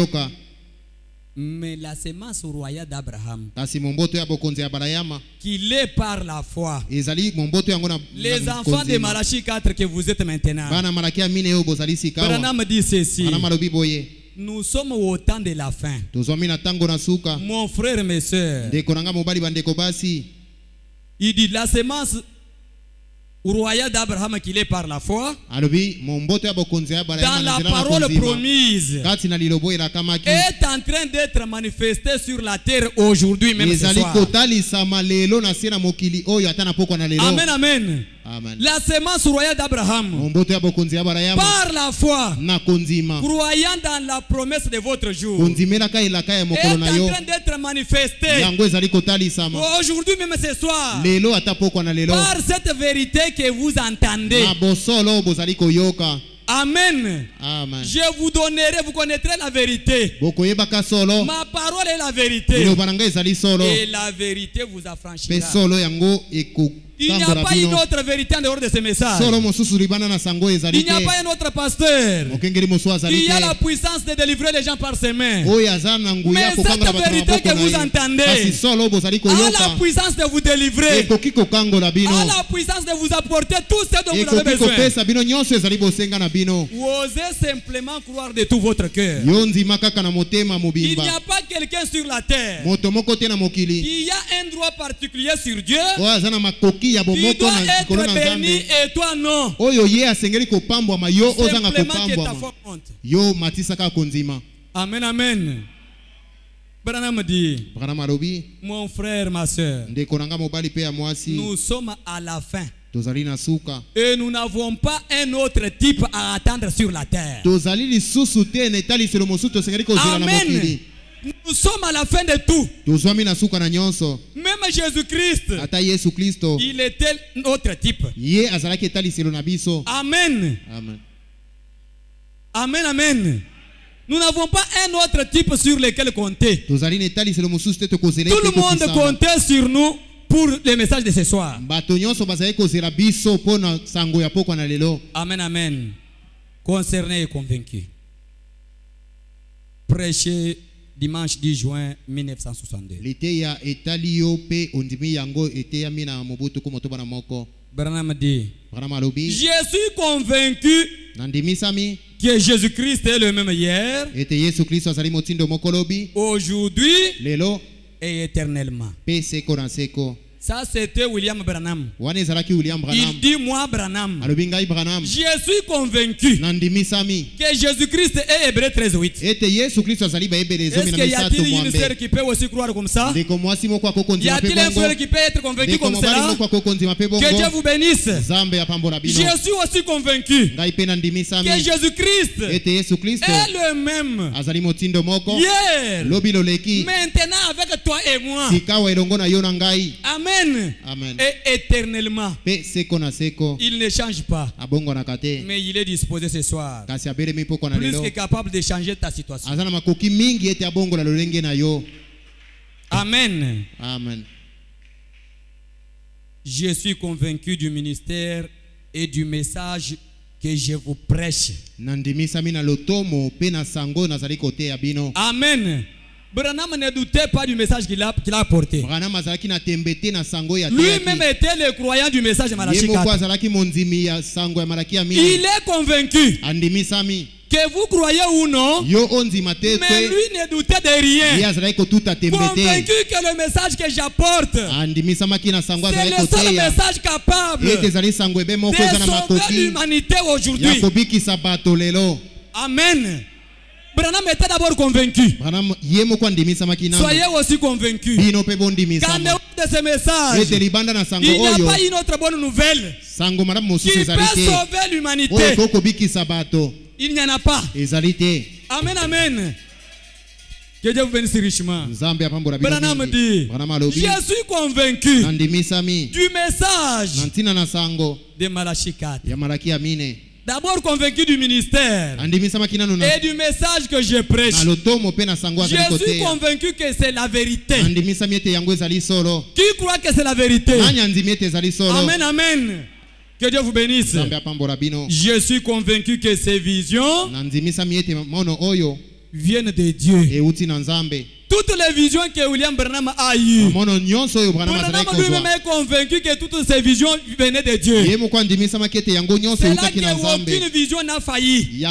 mais la sémence royale d'Abraham, qu'il est par la foi, les enfants de Malachie quatre que vous êtes maintenant, Branham dit ceci: nous sommes au temps de la fin. Mon frère et mes soeurs, il dit la sémence royale d'Abraham qu'il est par la foi, dans la parole promise, est en train d'être manifestée sur la terre aujourd'hui même ce soir. Amen, amen. Amen. La sémence royale d'Abraham, par la foi, croyant dans la promesse de votre jour, est en train d'être manifestée aujourd'hui même ce soir, par cette vérité que vous entendez. Amen. Amen. Je vous donnerai, vous connaîtrez la vérité. Ma parole est la vérité. Et la vérité vous affranchira. Il n'y a pas une autre vérité en dehors de ce message. Il n'y a pas un autre pasteur qui a la puissance de délivrer les gens par ses mains. Mais cette vérité que vous entendez a la puissance de vous délivrer, a la puissance de vous apporter tout ce dont vous avez besoin. Vous osez simplement croire de tout votre cœur. Il n'y a pas quelqu'un sur la terre qui a un droit particulier sur Dieu. Qui doit être béni et toi non. Simplement que ta foi monte. Amen, amen. Branham dit, mon frère, ma soeur, nous sommes à la fin. Et nous n'avons pas un autre type à attendre sur la terre. Amen. Nous sommes à la fin de tout. Même Jésus-Christ, il était notre type. Amen. Amen. Amen, amen. Nous n'avons pas un autre type sur lequel compter. Tout le monde comptait sur nous pour le message de ce soir. Amen, amen. Concerné et convaincu. Prêcher dimanche dix juin mille neuf cent soixante-deux. Branham dit, je suis convaincu que Jésus-Christ est le même hier, aujourd'hui et éternellement. Ça, c'était William Branham. Il dit, moi, Branham, je suis convaincu que Jésus-Christ est Hébreu treize huit. Est-ce qu'il y a-t-il une sœur qui peut aussi croire comme ça? Y a-t-il un frère qui peut être convaincu comme cela? Que Dieu vous bénisse. Je suis aussi convaincu que Jésus-Christ est le même hier, maintenant avec toi et moi. Amen. Amen. Et éternellement. Il ne change pas. Mais il est disposé ce soir. Plus que capable de changer ta situation. Amen. Amen. Je suis convaincu du ministère et du message que je vous prêche. Amen. Branham ne doutait pas du message qu'il a, qu'il a apporté. Lui-même était le croyant du message de Malachie quatre. Il est convaincu que vous croyez ou non, mais lui ne doutait de rien. Convaincu que le message que j'apporte, c'est le seul message capable de sauver l'humanité aujourd'hui. Amen. Branham était d'abord convaincu. Soyez aussi convaincus. Qu'en dehors de ce message, il n'y a pas une autre bonne nouvelle qui peut sauver l'humanité. Il n'y en a pas. Amen, amen. Que Dieu vous bénisse richement. Branham dit, je suis convaincu du message de Malachie quatre. D'abord convaincu du ministère et du message que je prêche. Je suis convaincu que c'est la vérité. Qui croit que c'est la vérité? Amen, amen. Que Dieu vous bénisse. Je suis convaincu que ces visions viennent de Dieu. Toutes les visions que William Branham a eues, Branham lui-même est convaincu que toutes ces visions venaient de Dieu. C'est là qu'aucune vision n'a failli.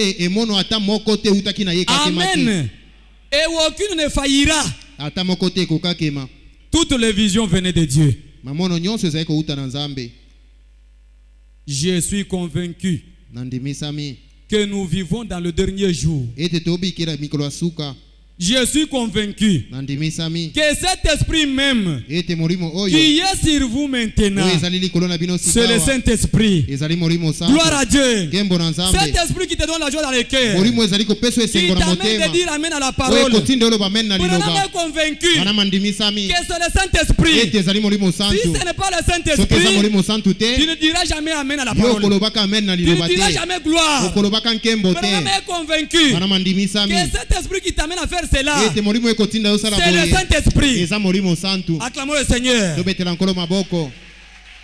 Amen. Et aucune ne faillira. Toutes les visions venaient de Dieu. Je suis convaincu que nous vivons dans le dernier jour. Je suis convaincu que cet esprit même qui est sur vous maintenant, c'est le Saint-Esprit. Gloire à Dieu. Cet esprit qui te donne la joie dans le cœur, qui t'amène de dire Amen à la parole. Branham est convaincu que c'est le Saint-Esprit. Si ce n'est pas le Saint-Esprit, tu ne diras jamais Amen à la parole. Tu ne diras jamais gloire. Branham est convaincu que cet esprit qui t'amène à faire cela, c'est le Saint-Esprit. Acclamons le Seigneur.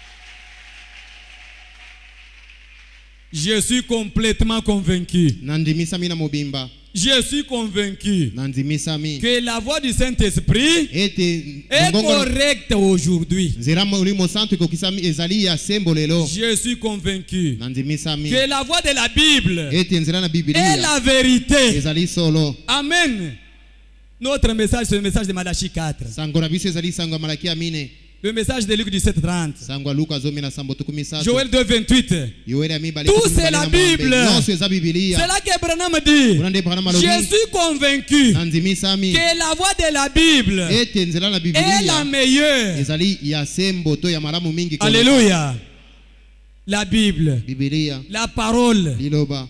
Je suis complètement convaincu. Nandimisa mina mobimba. Je suis convaincu Nandimisa mi. que la voix du Saint-Esprit Ete est correcte aujourd'hui. Nzira mulimo santu kokisami ezali ya sembo lelo. Je suis convaincu Nandimisa mi. que la voix de la Bible Ete nzira na Biblia est la vérité. ezali solo. Amen. Notre message, c'est le message de Malachie quatre. Sango na biso ezali sango ya Malaki amine. Le message de Luc dix-sept trente. Sango ya Luka zomi na sambo tukumi satu. Joël deux vingt-huit. Yoeli ami bali. Tout c'est la Bible. Nyonso eza Biblia. C'est là que Branham dit. Unande Branham alobi. Je suis convaincu Nandimisa mi. que la voix de la Bible Ete nzira na Biblia est la meilleure. ezali ya sembo to ya malamu mingi. Alléluia. La Bible. Biblia. La parole. Liloba.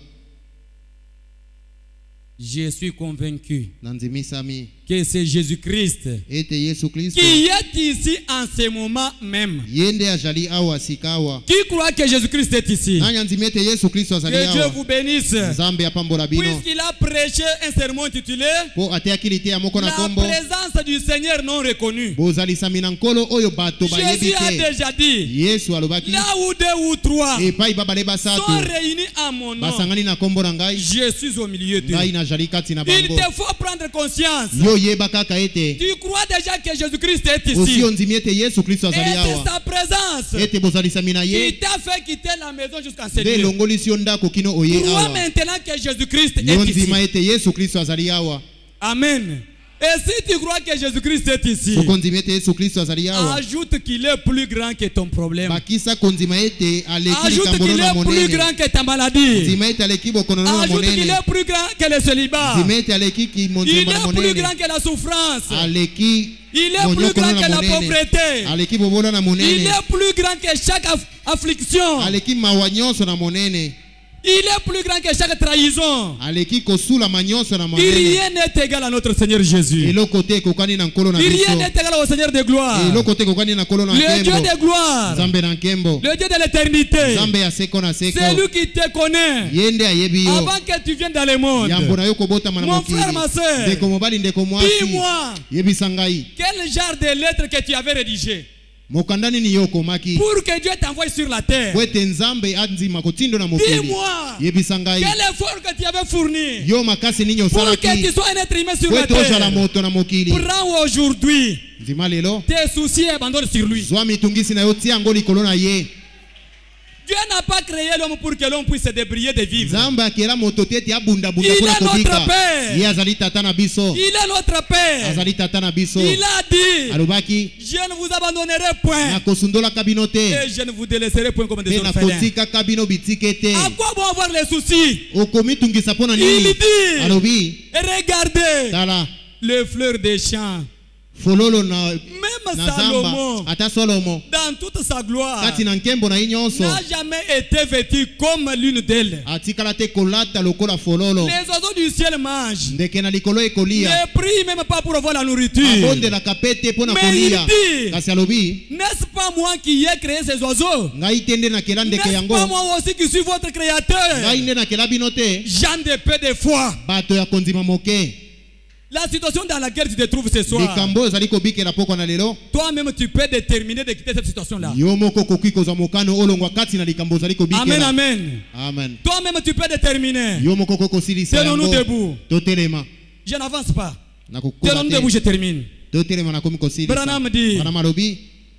Je suis convaincu Nandimisa mi. que c'est Jésus-Christ Ete Yesu Kristo. qui est ici en ce moment même. Yende ajali awa sikawa. Qui croit que Jésus-Christ est ici? Nanya nzimete Yesu Kristo azali Que Dieu awa. vous bénisse. Nzambe apambola bino. Puisqu'il a prêché un sermon intitulé Po ate akili te ya moko na La kombo. présence du Seigneur non reconnue. Bozalisa mina nkolo oyo bato bayebi Jésus a te. déjà dit, Yesu alobaki. là où deux ou trois Epai babale sont basatu. réunis en mon nom, Basangani na kombo na ngai. je suis au milieu d'eux. Ngai najali kati na Il bango. te faut prendre conscience. Yo yeba kaka ete. Tu crois déjà que Jésus-Christ est Osi ici. onzimi ete Yesu Kristo Et azali c'est awa. sa présence Ete bozalisa mina qui ye. t'a fait quitter la maison jusqu'à ce Nde lieu. longolisi yo ndako kino oye Crois awa. maintenant que Jésus-Christ Yo est ici. nzima ete Yesu Kristo azali awa. Amen. Et si tu crois que Jésus-Christ est ici, Soko nzima ete Yesu Kristo azali awa. ajoute qu'il est plus grand que ton problème. Bakisa konzima ete aleki Ajoute likambo qu'il na est plus monene. grand que ta maladie. Nzima ete aleki bokono na Ajoute qu'il monene. est plus grand que le célibat. Nzima ete aleki ki Il monzima na est plus monene. grand que la souffrance. Aleki Il est plus monyoko grand na que la monene. pauvreté. Aleki bobola na Il monene. est plus grand que chaque aff- affliction. Aleki mawa nyonso na monene. Il est plus grand que chaque trahison. Aleki kosula manyonso na Et monene. rien n'est égal à notre Seigneur Jésus. Eloko te kokani na nkolo na Et biso. rien n'est égal au Seigneur de gloire. Eloko te kokani na nkolo na Le Dieu nkembo. de gloire. Nzambe na nkembo. Le Dieu de l'éternité. Nzambe ya seko na seko. C'est lui qui te connaît. Yende ayebi yo. Avant que tu viennes dans le monde. Yambo na yo kobota mana Mon mokili. frère, ma sœur. Ndeko mobali ndeko mwasi. Dis-moi, Yebisa ngai. quel genre de lettre que tu avais rédigé Mokandani ni yo komaki. pour que Dieu t'envoie sur la terre? Kwete nzambe anzima kotindo na mokili. Dis-moi, Yebisa ngai. quel effort que tu avais fourni Yo makasi ninyo pour que salaki. tu sois un être humain sur la Kwete ozala terre? moto na mokili. Prends aujourd'hui Nzima lelo. tes soucis et abandonne sur lui. Zwa mitungisi na yo tia ngo likolo na ye. Dieu n'a pas créé l'homme pour que l'homme puisse se débrouiller de vivre. Nzambe akela moto te tia bunda bunda Il kuna est notre kobika. Père. Ye azali tata na biso. Il est notre Père. Azali tata na biso. Il a dit, Alobaki. je ne vous abandonnerai point Nakosundola kabino te. et je ne vous délaisserai point comme des Pe orphelins. nakotika kabino bitike te. À quoi bon avoir les soucis? Okomitungisa pona Il nini? dit, Alobi. regardez Tala. les fleurs des champs. Fololo na Même na Salomon, zamba. Ata Solomo. dans toute sa gloire, Kati na nkembo na inyonso. n'a jamais été vêtu comme l'une d'elles. Atikala te kolata lokola fololo. Les oiseaux du ciel mangent. Ndeke na likolo ekolia. Ne prient même pas pour avoir la nourriture. Abondela kapete pona Mais kolia. il dit, Kasi alobi. n'est-ce pas moi qui ai créé ces oiseaux? Ngai tende na kela ndeke N'est-ce yango. pas moi aussi qui suis votre créateur? Ngai nde na kela bino te. Jean de peu de foi. Bato ya konzima moke. La situation dans laquelle tu te trouves ce soir, Likambo ezali kobikela poko na lelo. toi-même tu peux déterminer de quitter cette situation-là. Yo moko koki kozwa mokano olongwa kati na likambo ezali kobikela. Amen, amen. Amen. Toi-même tu peux déterminer. Yo moko kokosilisa Tenons-nous yango. debout. Totelema. Je n'avance pas. Nakokuba Tenons-nous te. debout, je termine. Totelema nakomi kosilisa. Branham dit, Branham alobi.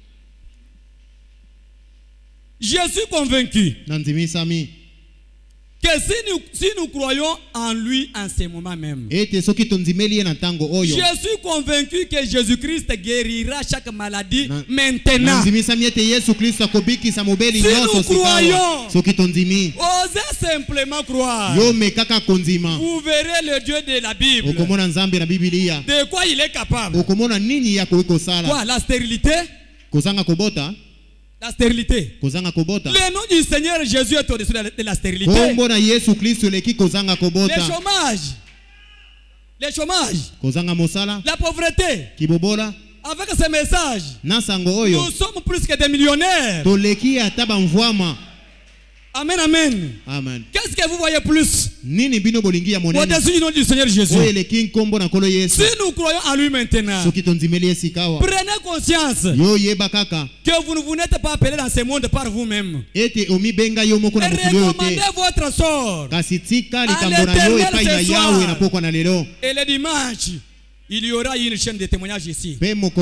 je suis convaincu Nanzimisa mi. que si nous, si nous croyons en lui en ce moment même, Ete soki tonzimeli ye na tango oyo. je suis convaincu que Jésus-Christ guérira chaque maladie Na- maintenant. Nanzimisa mi ete Yesu Kristo akobikisa mobeli Si nyonso nous sikawa. croyons. Soki tonzimi. Osez simplement croire. Yo me kaka konzima. Vous verrez le Dieu de la Bible. Okomona nzambe na Biblia. De quoi il est capable? Okomona nini ya koki kosala. Quoi? La stérilité? Kozanga kobota. La stérilité. Kozanga kobota. Le nom du Seigneur Jésus est au-dessus de la, de la stérilité. Kombo na Yesu Kristo leki kozanga Le kobota. chômage. Le chômage. Kozanga mosala. La pauvreté. Kibobola. Avec ce message, Nasango oyo. nous sommes plus que des millionnaires. Toleki ata bamvwama. Amen, amen. Amen. Qu'est-ce que vous voyez plus Nini bino bolingi ya monene. au-dessus du nom du Seigneur Jésus? Oyo eleki nkombo na kolo Yesu. Si nous croyons en lui maintenant, Soki tonzimeli esikawa. prenez conscience que vous ne vous n'êtes pas appelé dans ce monde par vous-même. Recommandez votre sort à l'éternel ce soir. Et le dimanche, il y aura une chaîne de témoignages ici. Il m'a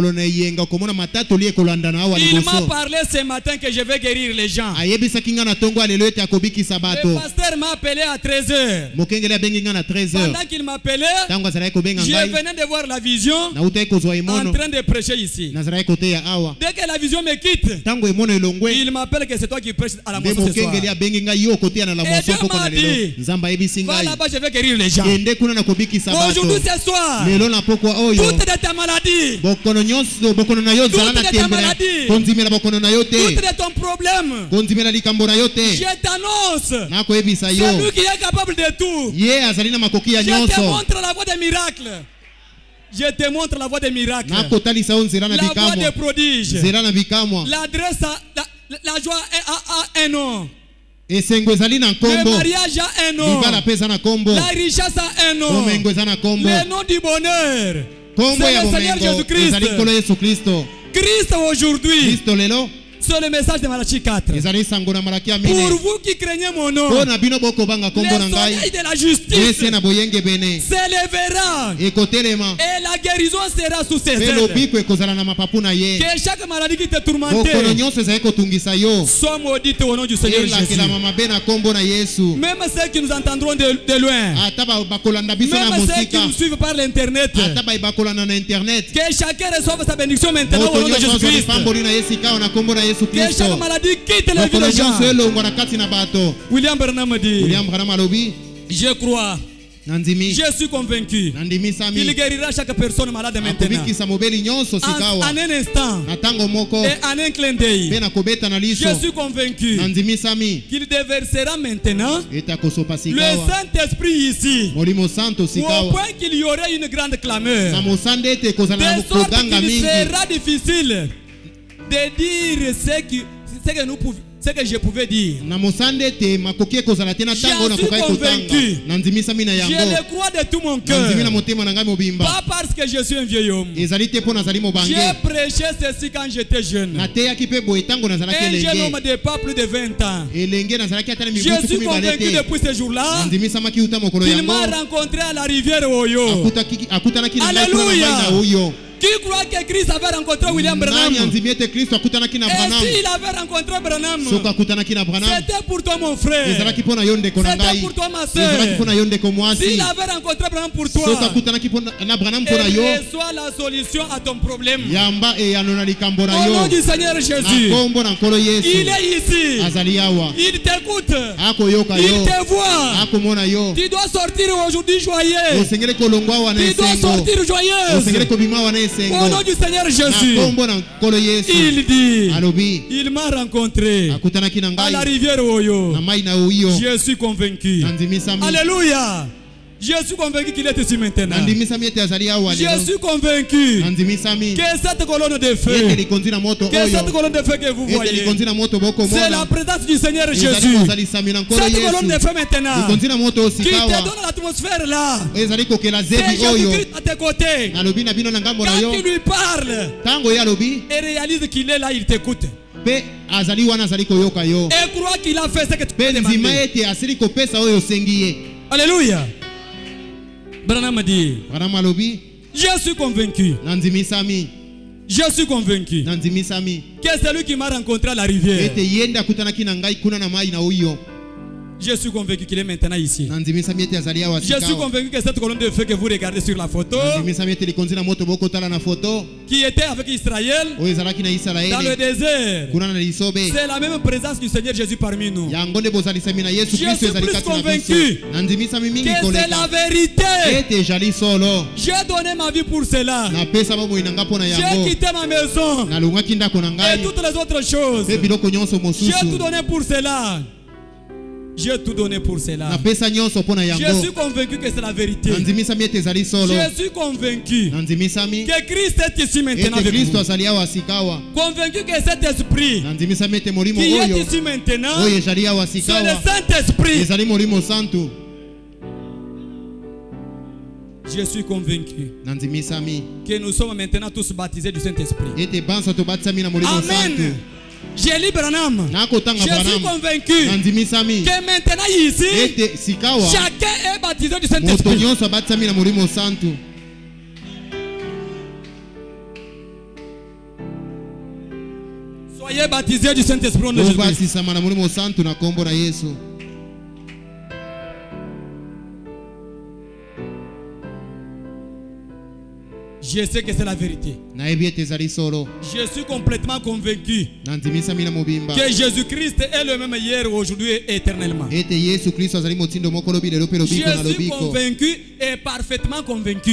parlé ce matin que je vais guérir les gens. Le pasteur m'a appelé à treize heures. Pendant qu'il m'appelait, je venais de voir la vision en train de prêcher ici. Dès que la vision me quitte, il m'appelle que c'est toi qui prêches à la moisson ce soir. Et Dieu m'a dit, va là-bas, je vais guérir les gens. Aujourd'hui ce soir, toutes de ta maladie, toutes de ta maladie, toutes de ton problème, je t'annonce, c'est lui qui est capable de tout. Je te montre la voie des miracles. Je te montre la voie des miracles. La voie des prodiges. L'adresse, la, la joie a un nom. Le mariage a un nom. La richesse a un nom. Le nom du bonheur. C'est le Seigneur Jésus-Christ. Christ aujourd'hui. C'est le message de Malachie quatre. Pour vous qui craignez mon nom, le soleil de la justice s'élèvera et la guérison sera sous ses ailes. Que chaque maladie qui te tourmentait soit maudite au nom du Seigneur Jésus. Même ceux qui nous entendront de, de loin, même ceux qui nous suivent par l'internet, que chacun reçoive sa bénédiction maintenant au nom de Jésus-Christ. Que chaque maladie quitte la vie des gens. William Branham dit, je crois, je suis convaincu qu'il guérira chaque personne malade maintenant. En, en un instant et en un clin d'œil, je suis convaincu qu'il déversera maintenant le Saint-Esprit ici, au point qu'il y aurait une grande clameur, de sorte qu'il sera difficile de dire ce que, ce que nous pouvons, ce que je pouvais dire. Je suis convaincu. Je le crois de tout mon cœur. Pas parce que je suis un vieil homme. J'ai prêché ceci quand j'étais jeune. Un jeune homme de pas plus de vingt ans. Je suis convaincu depuis ce jour-là qu'il m'a rencontré à la rivière Oyo. Alléluia. Qui croit que Christ avait rencontré William Branham? Et s'il avait rencontré Branham, c'était pour toi mon frère, c'était pour toi ma soeur. S'il avait rencontré Branham pour toi, et reçoit la solution à ton problème. Au nom du Seigneur Jésus, il est ici, il t'écoute, il te voit. Tu dois sortir aujourd'hui joyeux, tu dois sortir joyeuse. Au nom du Seigneur Jésus, il dit, il m'a rencontré à la rivière Oyo. Je suis convaincu. Alléluia. Je suis convaincu qu'il est ici maintenant. Je suis convaincu que cette colonne de feu, que cette colonne de feu que vous voyez, c'est la présence du Seigneur Jésus. Cette colonne de feu maintenant, qui te donne l'atmosphère là, c'est Jésus-Christ à tes côtés. Quand tu lui parles et réalise qu'il est là, il t'écoute. Et crois qu'il a fait ce que tu peux demander. Alléluia. Branham dit, je suis convaincu. Je suis convaincu que c'est lui qui m'a rencontré à la rivière. Je suis convaincu qu'il est maintenant ici. Je suis convaincu que cette colonne de feu que vous regardez sur la photo, qui était avec Israël dans le désert, c'est la même présence du Seigneur Jésus parmi nous. Je suis plus convaincu que c'est la vérité. J'ai donné ma vie pour cela. J'ai quitté ma maison et toutes les autres choses. J'ai tout donné pour cela. J'ai tout donné pour cela. Je suis convaincu que c'est la vérité. Je suis convaincu que Christ est ici maintenant avec nous. Convaincu que cet esprit qui est ici maintenant, c'est le Saint-Esprit. Je suis convaincu que nous sommes maintenant tous baptisés du Saint-Esprit. Amen. J'ai lu Branham. Je suis convaincu que maintenant ici, chacun est baptisé du Saint-Esprit. Soyez baptisés du Saint-Esprit au nom de Jésus. Je sais que c'est la vérité. Je suis complètement convaincu que Jésus-Christ est le même hier, aujourd'hui et éternellement. Je suis convaincu et parfaitement convaincu.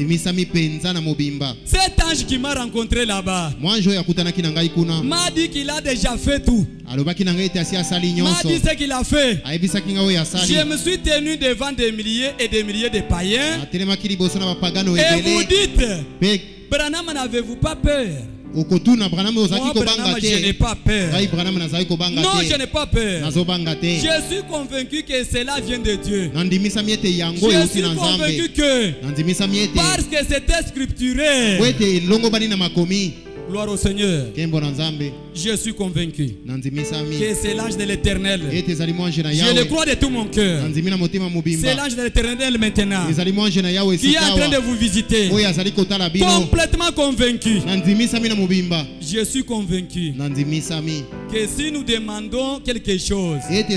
Cet ange qui m'a rencontré là-bas m'a dit qu'il a déjà fait tout. M'a dit ce qu'il a fait. Je me suis tenu devant des milliers et des milliers de païens. Et vous dites, Branham, n'avez-vous pas peur? Moi, Branham, je n'ai pas peur. Non, je n'ai pas peur. Je suis convaincu que cela vient de Dieu. Je suis convaincu que parce que c'était scripturé. Gloire au Seigneur. Je suis convaincu que c'est l'ange de l'Éternel. Je le crois de tout mon cœur. C'est l'ange de l'Éternel maintenant qui est en train de vous visiter. Complètement convaincu. Je suis convaincu que si nous demandons quelque chose,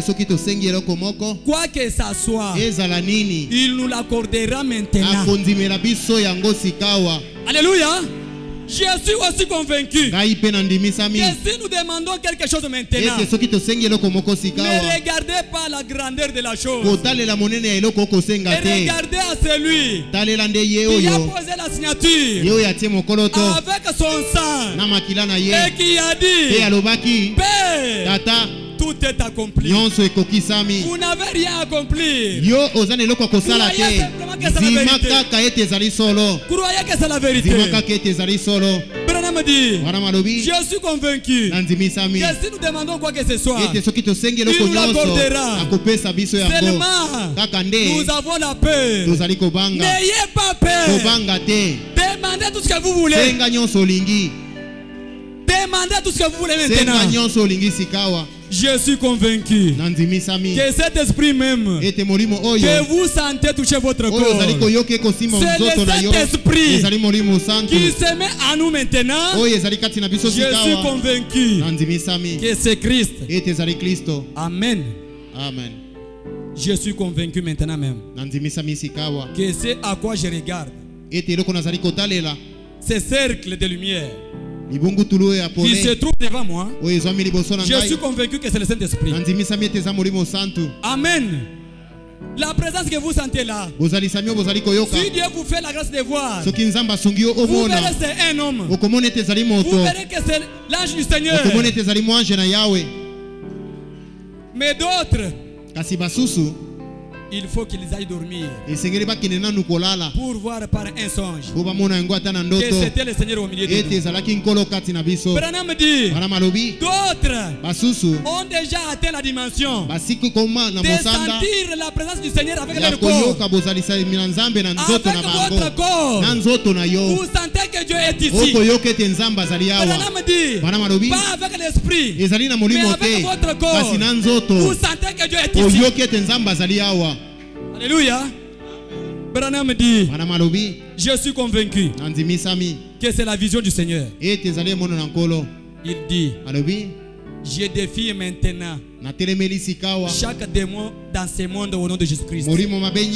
quoi que ça soit, il nous l'accordera maintenant. Alléluia. Je suis aussi convaincu que si nous demandons quelque chose maintenant, ne regardez pas la grandeur de la chose, et regardez à celui qui a posé la signature avec son sang et qui a dit, Père, tout est accompli. Vous n'avez rien à accomplir. Croyez simplement que c'est la vérité. Croyez que c'est la vérité. Branham dit, je suis convaincu que si nous demandons quoi que ce soit, il nous l'accordera. Seulement, nous avons la peur. N'ayez pas peur. Demandez tout ce que vous voulez. Demandez tout ce que vous voulez maintenant. Je suis convaincu que cet esprit même que vous sentez toucher votre corps, c'est le Saint-Esprit qui se met à nous maintenant. Je suis convaincu que c'est Christ. Amen. Amen. Je suis convaincu maintenant même que c'est à quoi je regarde. Ce cercle de lumière qui se trouve devant moi, je suis convaincu que c'est le Saint-Esprit. Amen. La présence que vous sentez là, si Dieu vous fait la grâce de voir, vous verrez c'est un homme. Vous verrez que c'est l'ange du Seigneur. Mais d'autres, il faut qu'ils aillent dormir pour voir par un songe que c'était le Seigneur au milieu de nous. Branham dit, d'autres ont déjà atteint la dimension de sentir la présence du Seigneur avec leur corps, avec votre corps. Vous sentez que Dieu est ici. Branham dit, pas avec l'esprit, mais avec votre corps. Vous sentez que Dieu est ici. Alléluia. Branham dit, je suis convaincu que c'est la vision du Seigneur. Il dit, je défie maintenant chaque démon dans ce monde au nom de Jésus-Christ. Je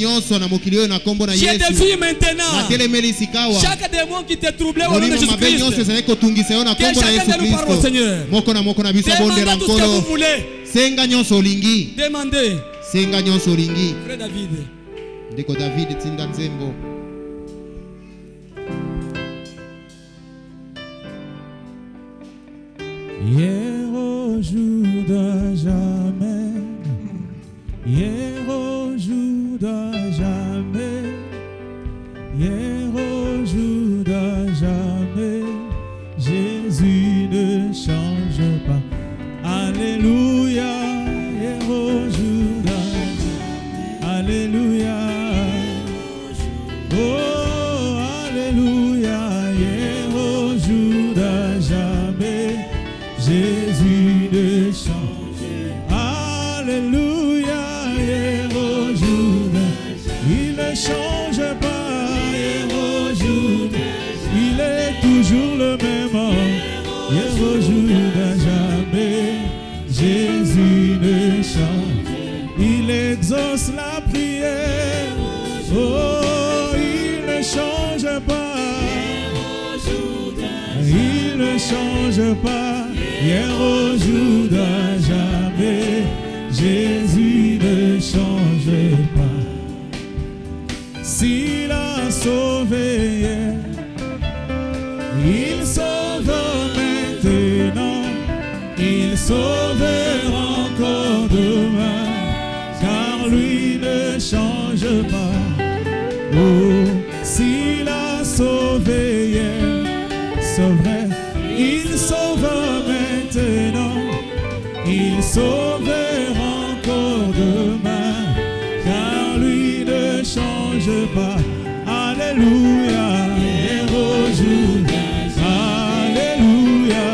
défie maintenant chaque démon qui te trouble au nom de Jésus-Christ. Que chacun de nous parle au Seigneur. Demandez tout ce que vous voulez. Demandez. Frère David. Ndeko David Tinda Nzembo. Hier au jour de jamais, hier au jour de jamais, hier au jour de jamais, Jésus ne change pas. Alléluia, hier au jour de jamais, alléluia. Oh, exauce la prière. Oh, il ne change pas. Il ne change pas. Hier, aujourd'hui, à jamais. Jésus ne change pas. S'il a sauvé hier, il sauve maintenant. Il sauvera encore demain, car lui ne change pas. Oh, s'il a sauvé hier, sauverait. Il sauve maintenant. Il sauvera encore demain, car lui ne change pas. Alléluia. Et aujourd'hui, alléluia.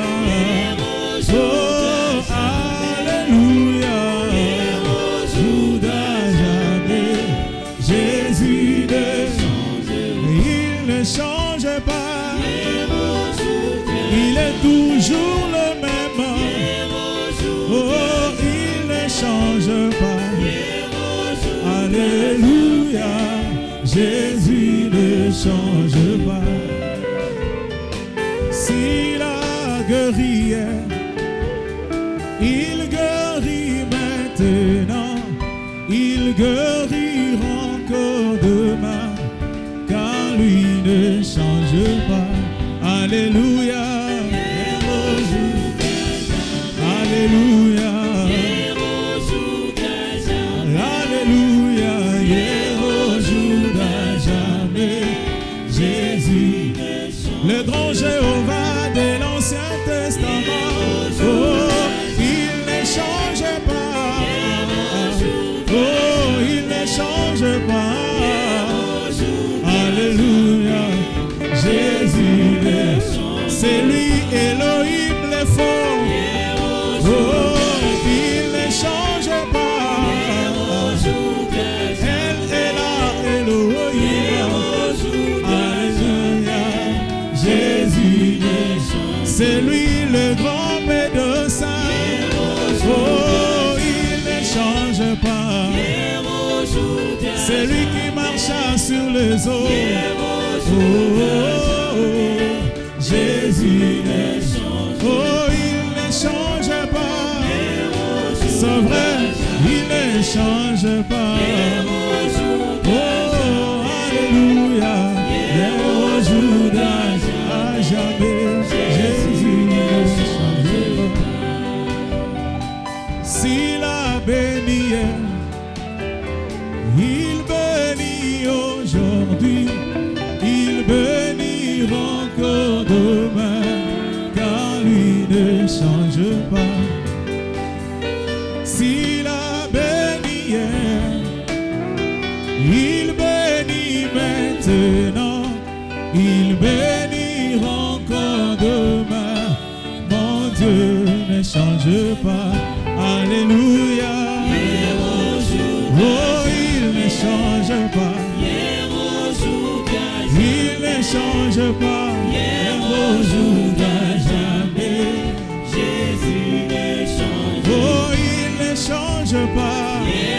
Oh, alléluia. Aujourd'hui, à jamais, Jésus ne change pas. Il est toujours le même. Oh, il ne change pas. Alléluia. Jésus ne change pas. S'il a guéri hier, il guérit maintenant. Il guérira encore demain, car lui ne change pas. Alléluia. Alléluia. Alléluia. Hier, aujourd'hui, à jamais, Jésus, le grand Jéhovah de l'Ancien Testament. Oh, il ne change pas. Oh, il ne change pas. Alléluia. Jésus, c'est lui, Elohim, le fort. Oh, il ne change pas. Elle est là, Elohim. Alléluia. Jésus, c'est lui le grand médecin. Oh, il ne change pas. C'est lui qui marcha sur les eaux. Oh, oh, oh. Jésus, oh, il ne change pas. C'est vrai, il ne change pas. Oh, alléluia. Et aujourd'hui, à jamais, Jésus ne change pas. S'il a béni hier, il bénit aujourd'hui. Il bénira encore demain, car lui ne change pas. S'il a béni hier, il bénit maintenant. Il bénira encore demain. Mon Dieu ne change pas. Alléluia. Oh, il ne change pas. Il ne change pas. Aujourd'hui, à jamais, Jésus ne change pas. Oh, il ne change pas.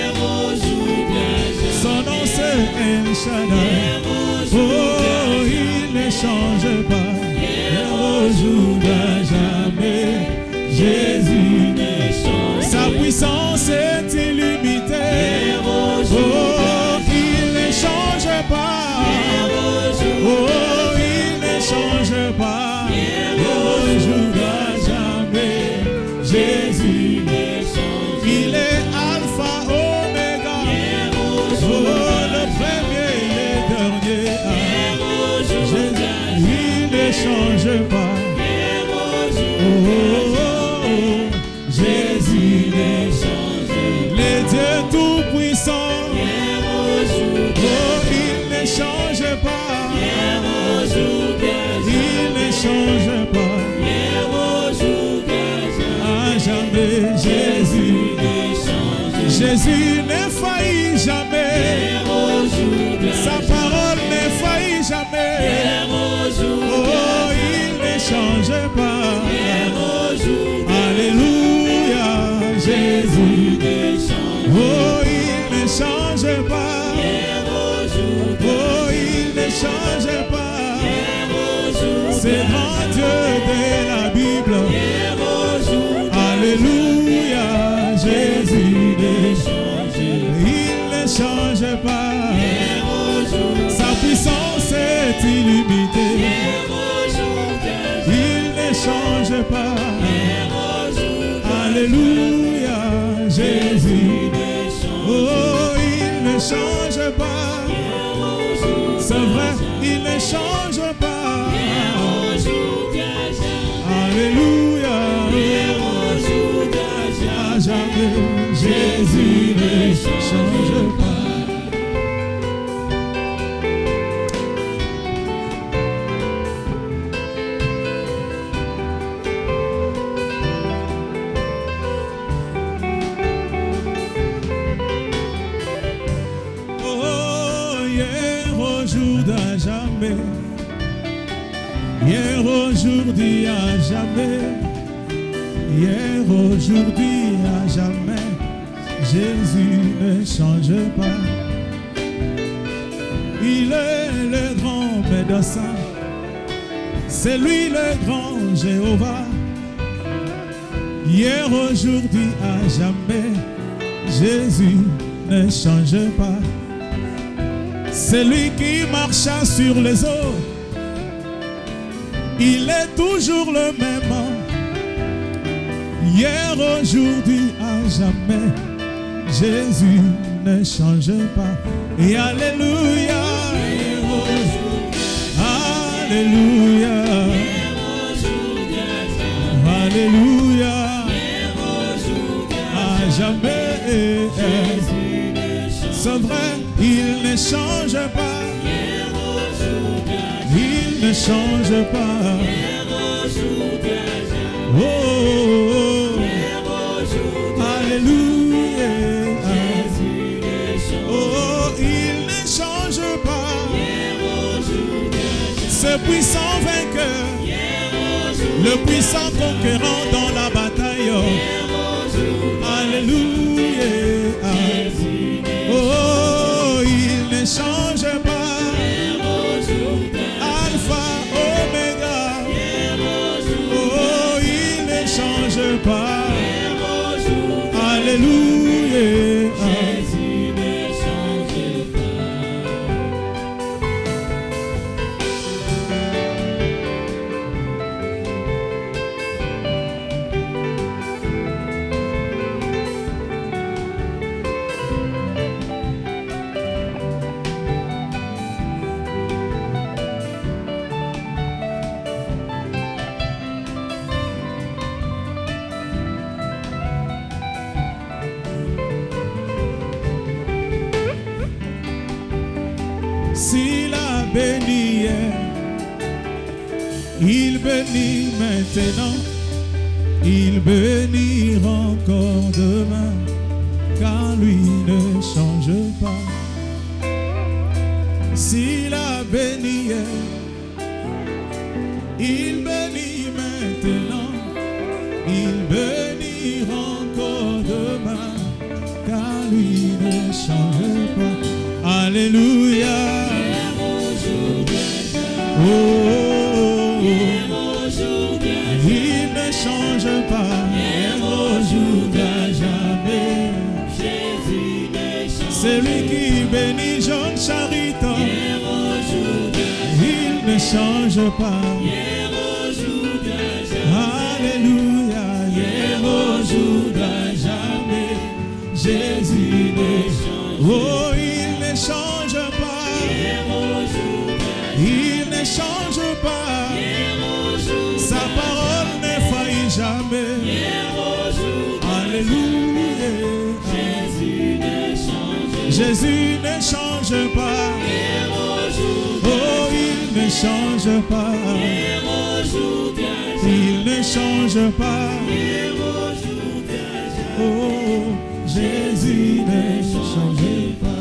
Son nom c'est El Shaddai. Oh, il ne change pas. Aujourd'hui, à jamais, Jésus ne change pas. Sa puissance est illimitée. Oh, il ne change pas. Oh, il ne change pas. Aujourd'hui, à jamais, Jésus ne change pas. Il est Alpha, Oméga. Oh, le premier et le dernier. Jésus, il ne change pas. Oh, oh, oh, Jésus ne change pas. Le Dieu tout-puissant. Oh, il ne change pas. Il ne change pas. À jamais, Jésus. Jésus ne faillit jamais. Sa parole ne faillit jamais. Oh, il ne change pas. Alléluia, Jésus. Oh, il ne illimité. Il ne change pas. Alléluia, Jésus. Oh, il ne change pas. C'est vrai, il ne change pas. Alléluia. À jamais, Jésus ne change pas. Hier, aujourd'hui, à jamais. Hier, aujourd'hui, à jamais. Jésus ne change pas. Il est le grand médecin. C'est lui le grand Jéhovah. Hier, aujourd'hui, à jamais. Jésus ne change pas. C'est lui qui marcha sur les eaux. Il est toujours le même. Hier, aujourd'hui, à jamais. Jésus ne change pas. Et alléluia. Alléluia. Alléluia. À jamais. C'est vrai, il ne change pas. Il ne change pas. Oh, oh, oh. Alléluia. Oh, il ne change pas. Ce puissant vainqueur, le puissant conquérant dans la bataille. Alléluia. Oh, il ne change pas. Alpha, Omega. Oh, il ne change pas. Alléluia. Jésus ne change S'il a béni hier, il bénit maintenant, il bénira encore demain, car lui ne change pas. S'il a béni hier, il bénit maintenant, il bénira encore demain, car lui ne change pas. Alléluia. Oh, oh, oh. Il ne change pas. Jamais. C'est lui qui bénit Jean Chariton. Il ne change pas. Alléluia. Jamais. Jésus ne change. Oh, il ne change pas. Il ne change pas. Sa parole ne faillit jamais. Alléluia. Jésus ne change pas. Oh, il ne change pas. Il ne change pas. Oh, Jésus ne change pas.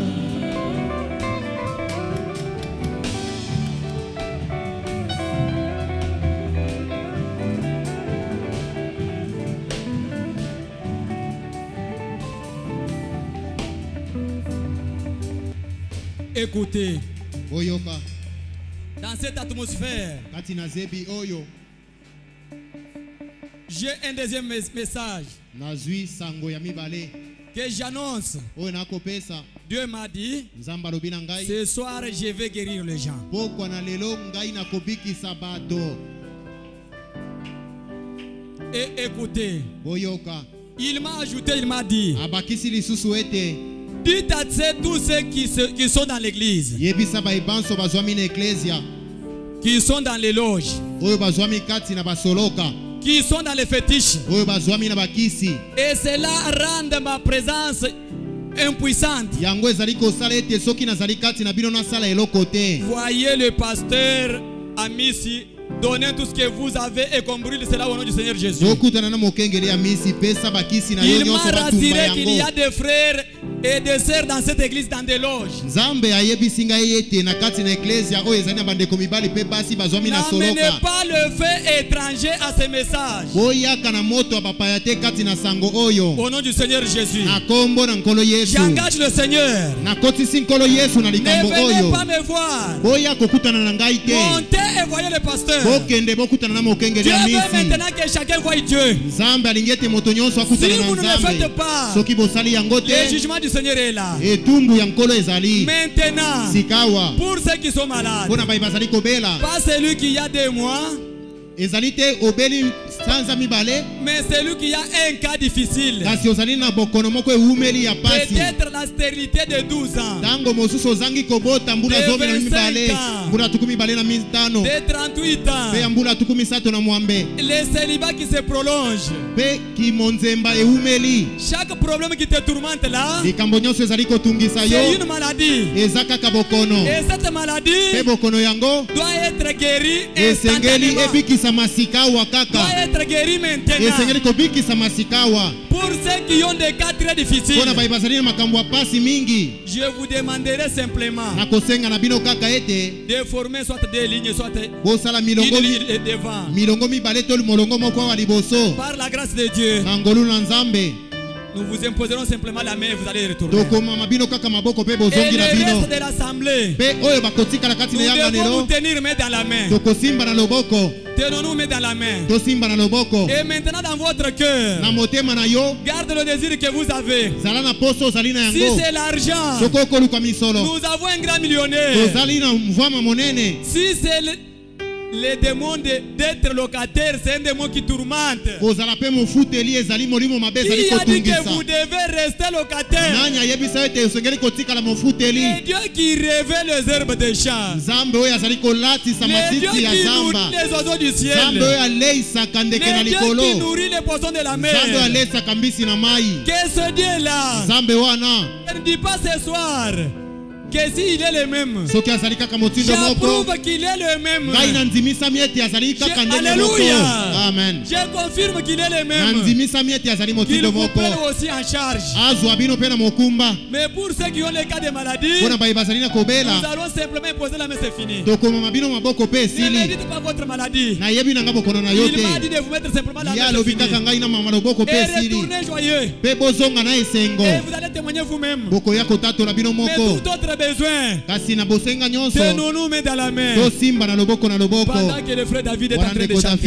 Écoutez, dans cette atmosphère, j'ai un deuxième message. que j'annonce. Dieu m'a dit, ce soir je vais guérir les gens. Et écoutez, il m'a ajouté, il m'a dit, dites à tous ceux qui, se, qui sont dans l'église, qui sont dans les loges, qui sont dans les fétiches, et cela rend ma présence impuissante. Voyez le pasteur Amissi donner tout ce que vous avez et qu'on brûle cela au nom du Seigneur Jésus. Il m'a rassuré qu'il y a des frères et des sœurs dans cette église, dans des loges. N'amenez pas le fait étranger à ce message. Au nom du Seigneur Jésus. J'engage le Seigneur. Ne venez pas me voir. Montez et voyez le pasteur. Dieu veut maintenant que chacun voie Dieu. Si vous ne le faites pas, le jugement du Seigneur est là. Maintenant, pour ceux qui sont malades, pas celui qui a des mois, mais celui qui a un cas difficile, peut-être la stérilité de douze ans, de vingt-cinq ans, de trente-huit ans, les célibats qui se prolongent, chaque problème qui te tourmente là, c'est une maladie, et cette maladie doit être guérie instantanément, doit être guéri maintenant. Pour ceux qui ont des cas très difficiles, je vous demanderai simplement de former soit des lignes, soit une ligne devant. Par la grâce de Dieu, nous vous imposerons simplement la main et vous allez retourner. Et le reste de l'assemblée, nous devons nous tenir main dans la main. Tenons-nous main dans la main. Et maintenant dans votre cœur, garde le désir que vous avez. Si c'est l'argent, nous avons un grand millionnaire. Si c'est le les démons d'être locataire, c'est un démon qui tourmente. Qui a dit que vous devez rester locataire? Les dieux qui révèlent les herbes des champs, les dieux qui nourrissent les oiseaux du ciel, les dieux qui nourrissent les poissons de la mer. Que ce Dieu-là ne dit pas ce soir que s'il est le même, j'approuve qu'il est le même. Je, alléluia. Amen. Je confirme qu'il est le même. Qu'il vous prenne aussi en charge. Mais pour ceux qui ont les cas de maladie, nous allons simplement poser la main, c'est fini. Ne méditez pas votre maladie. Il m'a dit de vous mettre simplement la main, c'est fini. Et retournez joyeux. Et vous allez témoigner vous-même. Mais tout autre besoin, tenons-nous main dans la main pendant que le frère David est en train de chanter.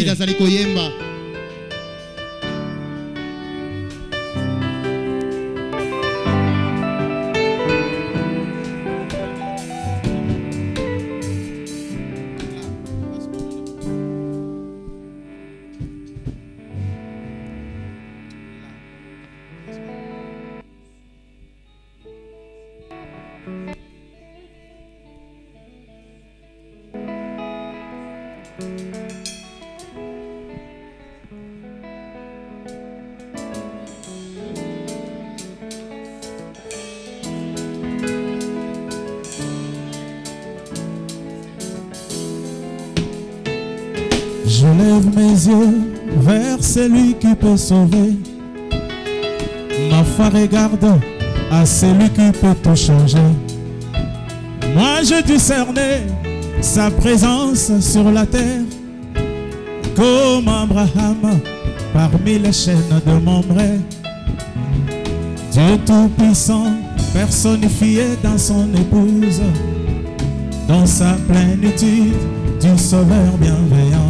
Je lève mes yeux vers celui qui peut sauver. Ma foi regarde à celui qui peut tout changer. Moi je discernais sa présence sur la terre, comme Abraham parmi les chaînes de Mamré. Dieu tout-puissant personnifié dans son épouse, dans sa plénitude du Sauveur bienveillant.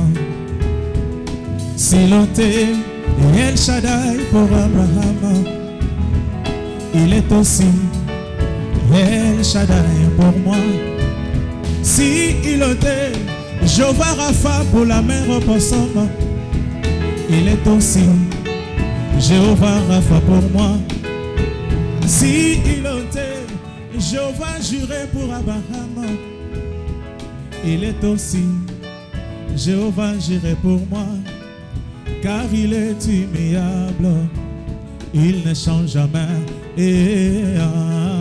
Siloté et El Shaddai pour Abraham, Il est aussi El Shaddai pour moi. Si il était Jéhovah Rapha pour la mer opossum, il est aussi Jéhovah Rapha pour moi. Si il était Jéhovah juré pour Abraham, il est aussi Jéhovah juré pour moi. Car il est immuable, il ne change jamais. Et, ah.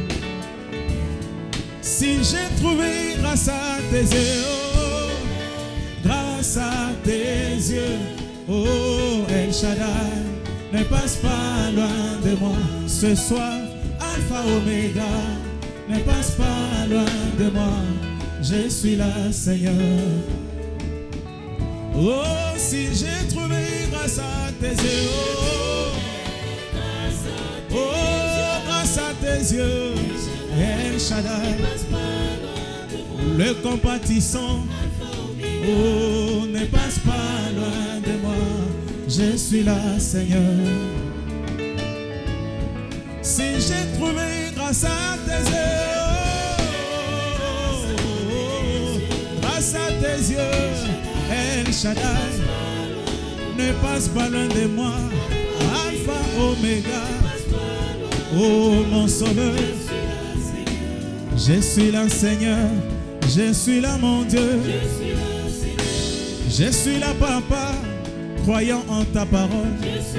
Si j'ai trouvé grâce à tes yeux, oh, grâce à tes yeux, oh El Shaddai, ne passe pas loin de moi. Ce soir, Alpha Omega, ne passe pas loin de moi. Je suis là, Seigneur. Oh, si j'ai trouvé grâce à tes yeux, oh, oh grâce à tes yeux, El Shaddai, le compatissant, oh, ne passe pas loin de moi. Je suis là, Seigneur. Si j'ai trouvé grâce à tes yeux, oh, oh, oh, grâce à tes yeux, El Shaddai, ne passe pas loin de moi. Alpha, Omega, oh mon sauveur. Je suis là, Seigneur. Je suis là, mon Dieu. Je suis là, Papa, croyant en ta parole.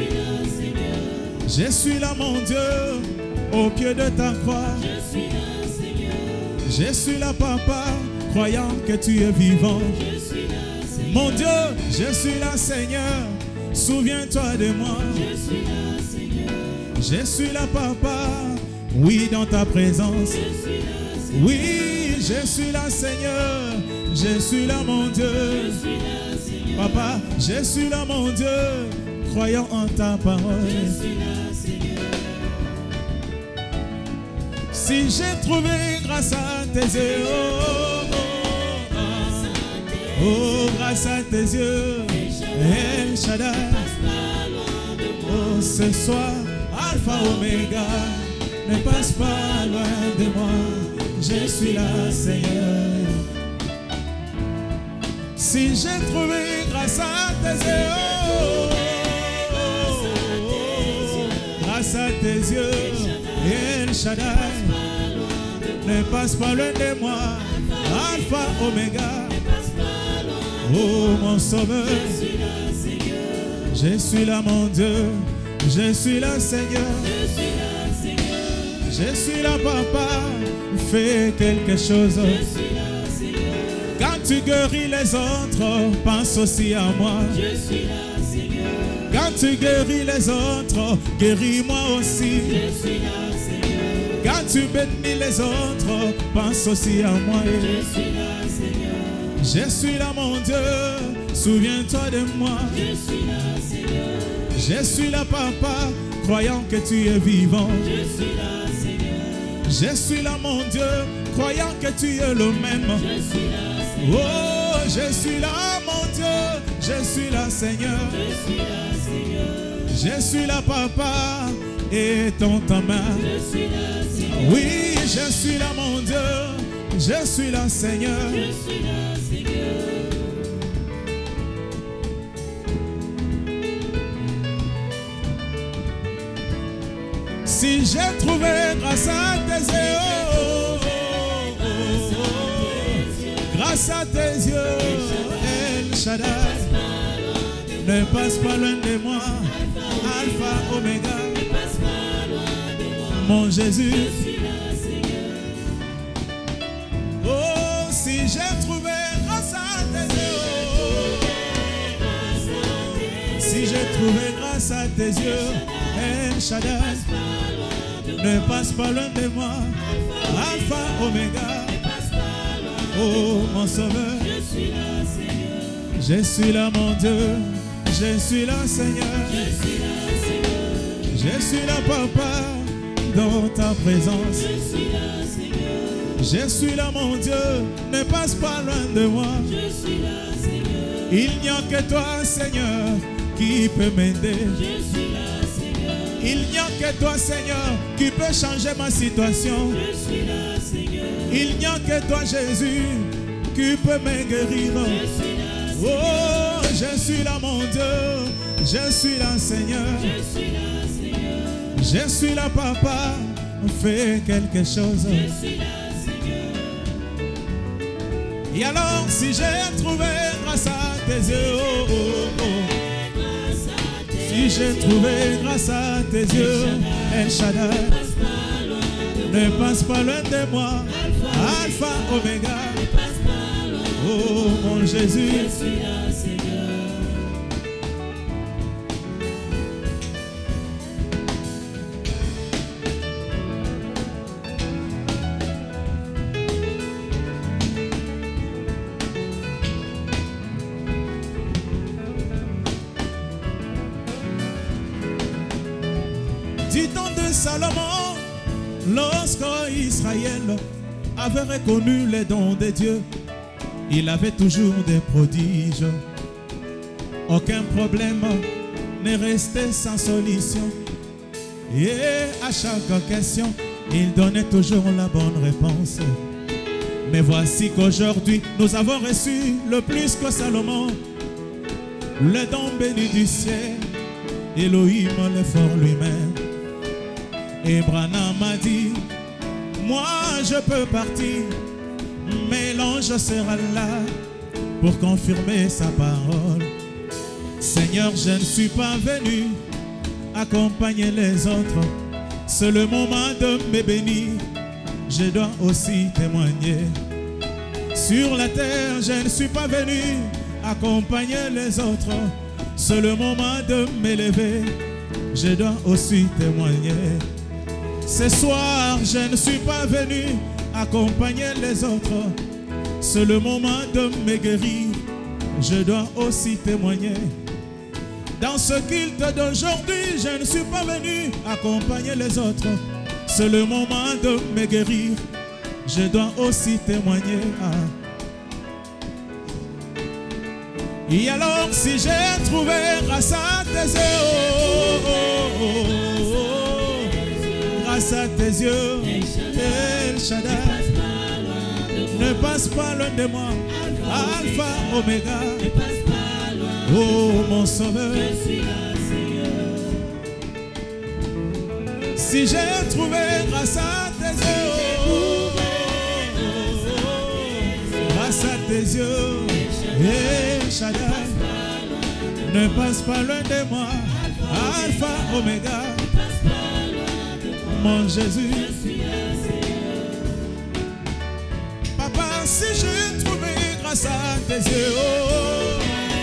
Je suis là, mon Dieu, au pied de ta croix. Je suis là, Papa, croyant que tu es vivant. Mon Dieu, je suis là, Seigneur, souviens-toi de moi. Je suis là, Papa, oui, dans ta présence. Oui, je suis là, Seigneur, je suis là, mon Dieu. Papa, je suis là, mon Dieu, croyant en ta parole. Si j'ai trouvé grâce à tes yeux, oh, oh, oh, oh, grâce à tes yeux, El Shaddai, oh, ce soir, Alpha Omega, ne passe pas loin de moi. Je suis là, Seigneur. Si j'ai trouvé grâce à tes yeux, oh, oh, oh, grâce à tes yeux, El Shaddai, ne passe pas loin de moi. Alpha, Omega, oh mon sauveur. Je suis là, mon Dieu. Je suis là, Seigneur. Je suis là, Papa. Fais quelque chose. Quand tu guéris les autres, pense aussi à moi. Quand tu guéris les autres, guéris-moi aussi. Quand tu bénis les autres, pense aussi à moi. Je suis là, mon Dieu, souviens-toi de moi. Je suis là, Papa, croyant que tu es vivant. Je suis là, mon Dieu, croyant que tu es le même. Oh, je suis là, mon Dieu, je suis là, Seigneur. Je suis là, Papa, et ton ta main. Oui, je suis là, mon Dieu, je suis là, Seigneur. Si j'ai trouvé grâce à tes yeux, oh, oh, oh, oh, grâce à tes yeux, El Shaddai, ne passe pas loin de moi. Alpha, Omega, mon Jésus. Oh, si j'ai trouvé grâce à tes yeux, oh, si j'ai trouvé grâce à tes yeux, El Shaddai, ne passe pas loin de moi. Alpha, Omega, oh mon sauveur. Je suis là, mon Dieu, je suis là, Seigneur. Je suis là, Papa, dans ta présence. Je suis là, mon Dieu, ne passe pas loin de moi. Il n'y a que toi, Seigneur, qui peut m'aider. Il n'y a que toi, Seigneur, qui peut changer ma situation. Je suis là, Seigneur. Il n'y a que toi, Jésus, qui peut me guérir. Je suis là, Seigneur. Oh, je suis là, mon Dieu. Je suis là, Seigneur. Je suis là, Seigneur. Je suis là, Papa. Fais quelque chose. Je suis là, Seigneur. Et alors, si j'ai trouvé grâce à tes yeux, oh, oh, oh. Si j'ai trouvé grâce à tes yeux, El Shaddai, ne passe pas loin de moi, Alpha, Omega, oh mon Jésus, Je suis là, Seigneur. du temps de Salomon, lorsque Israël avait reconnu les dons de Dieu, il avait toujours des prodiges. Aucun problème n'est resté sans solution. Et à chaque question, il donnait toujours la bonne réponse. Mais voici qu'aujourd'hui, nous avons reçu le plus que Salomon, le don béni du ciel, Elohim le fort lui-même. Et Branham m'a dit, moi je peux partir, mais l'ange sera là pour confirmer sa parole. Seigneur, je ne suis pas venu accompagner les autres, c'est le moment de me bénir, je dois aussi témoigner. Sur la terre, je ne suis pas venu accompagner les autres, c'est le moment de m'élever, je dois aussi témoigner. Ce soir, je ne suis pas venu accompagner les autres, c'est le moment de me guérir, je dois aussi témoigner. Dans ce culte d'aujourd'hui, je ne suis pas venu accompagner les autres, c'est le moment de me guérir, je dois aussi témoigner. Ah. Et alors, si j'ai trouvé grâce à tes yeux, oh, oh, oh, oh, oh, grâce à tes yeux, El Shaddai, ne passe pas loin de moi, Alpha, Omega, oh mon sauveur. Je suis là, Seigneur. Si j'ai trouvé grâce à tes yeux, oh, oh, oh, oh, grâce à tes yeux, El Shaddai, ne passe pas loin de moi, Alpha, Omega, mon Jésus. Papa, si j'ai trouvé grâce à tes yeux, oh,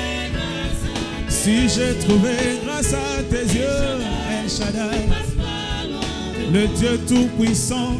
si j'ai trouvé grâce à tes yeux, El Shaddai, le Dieu tout-puissant,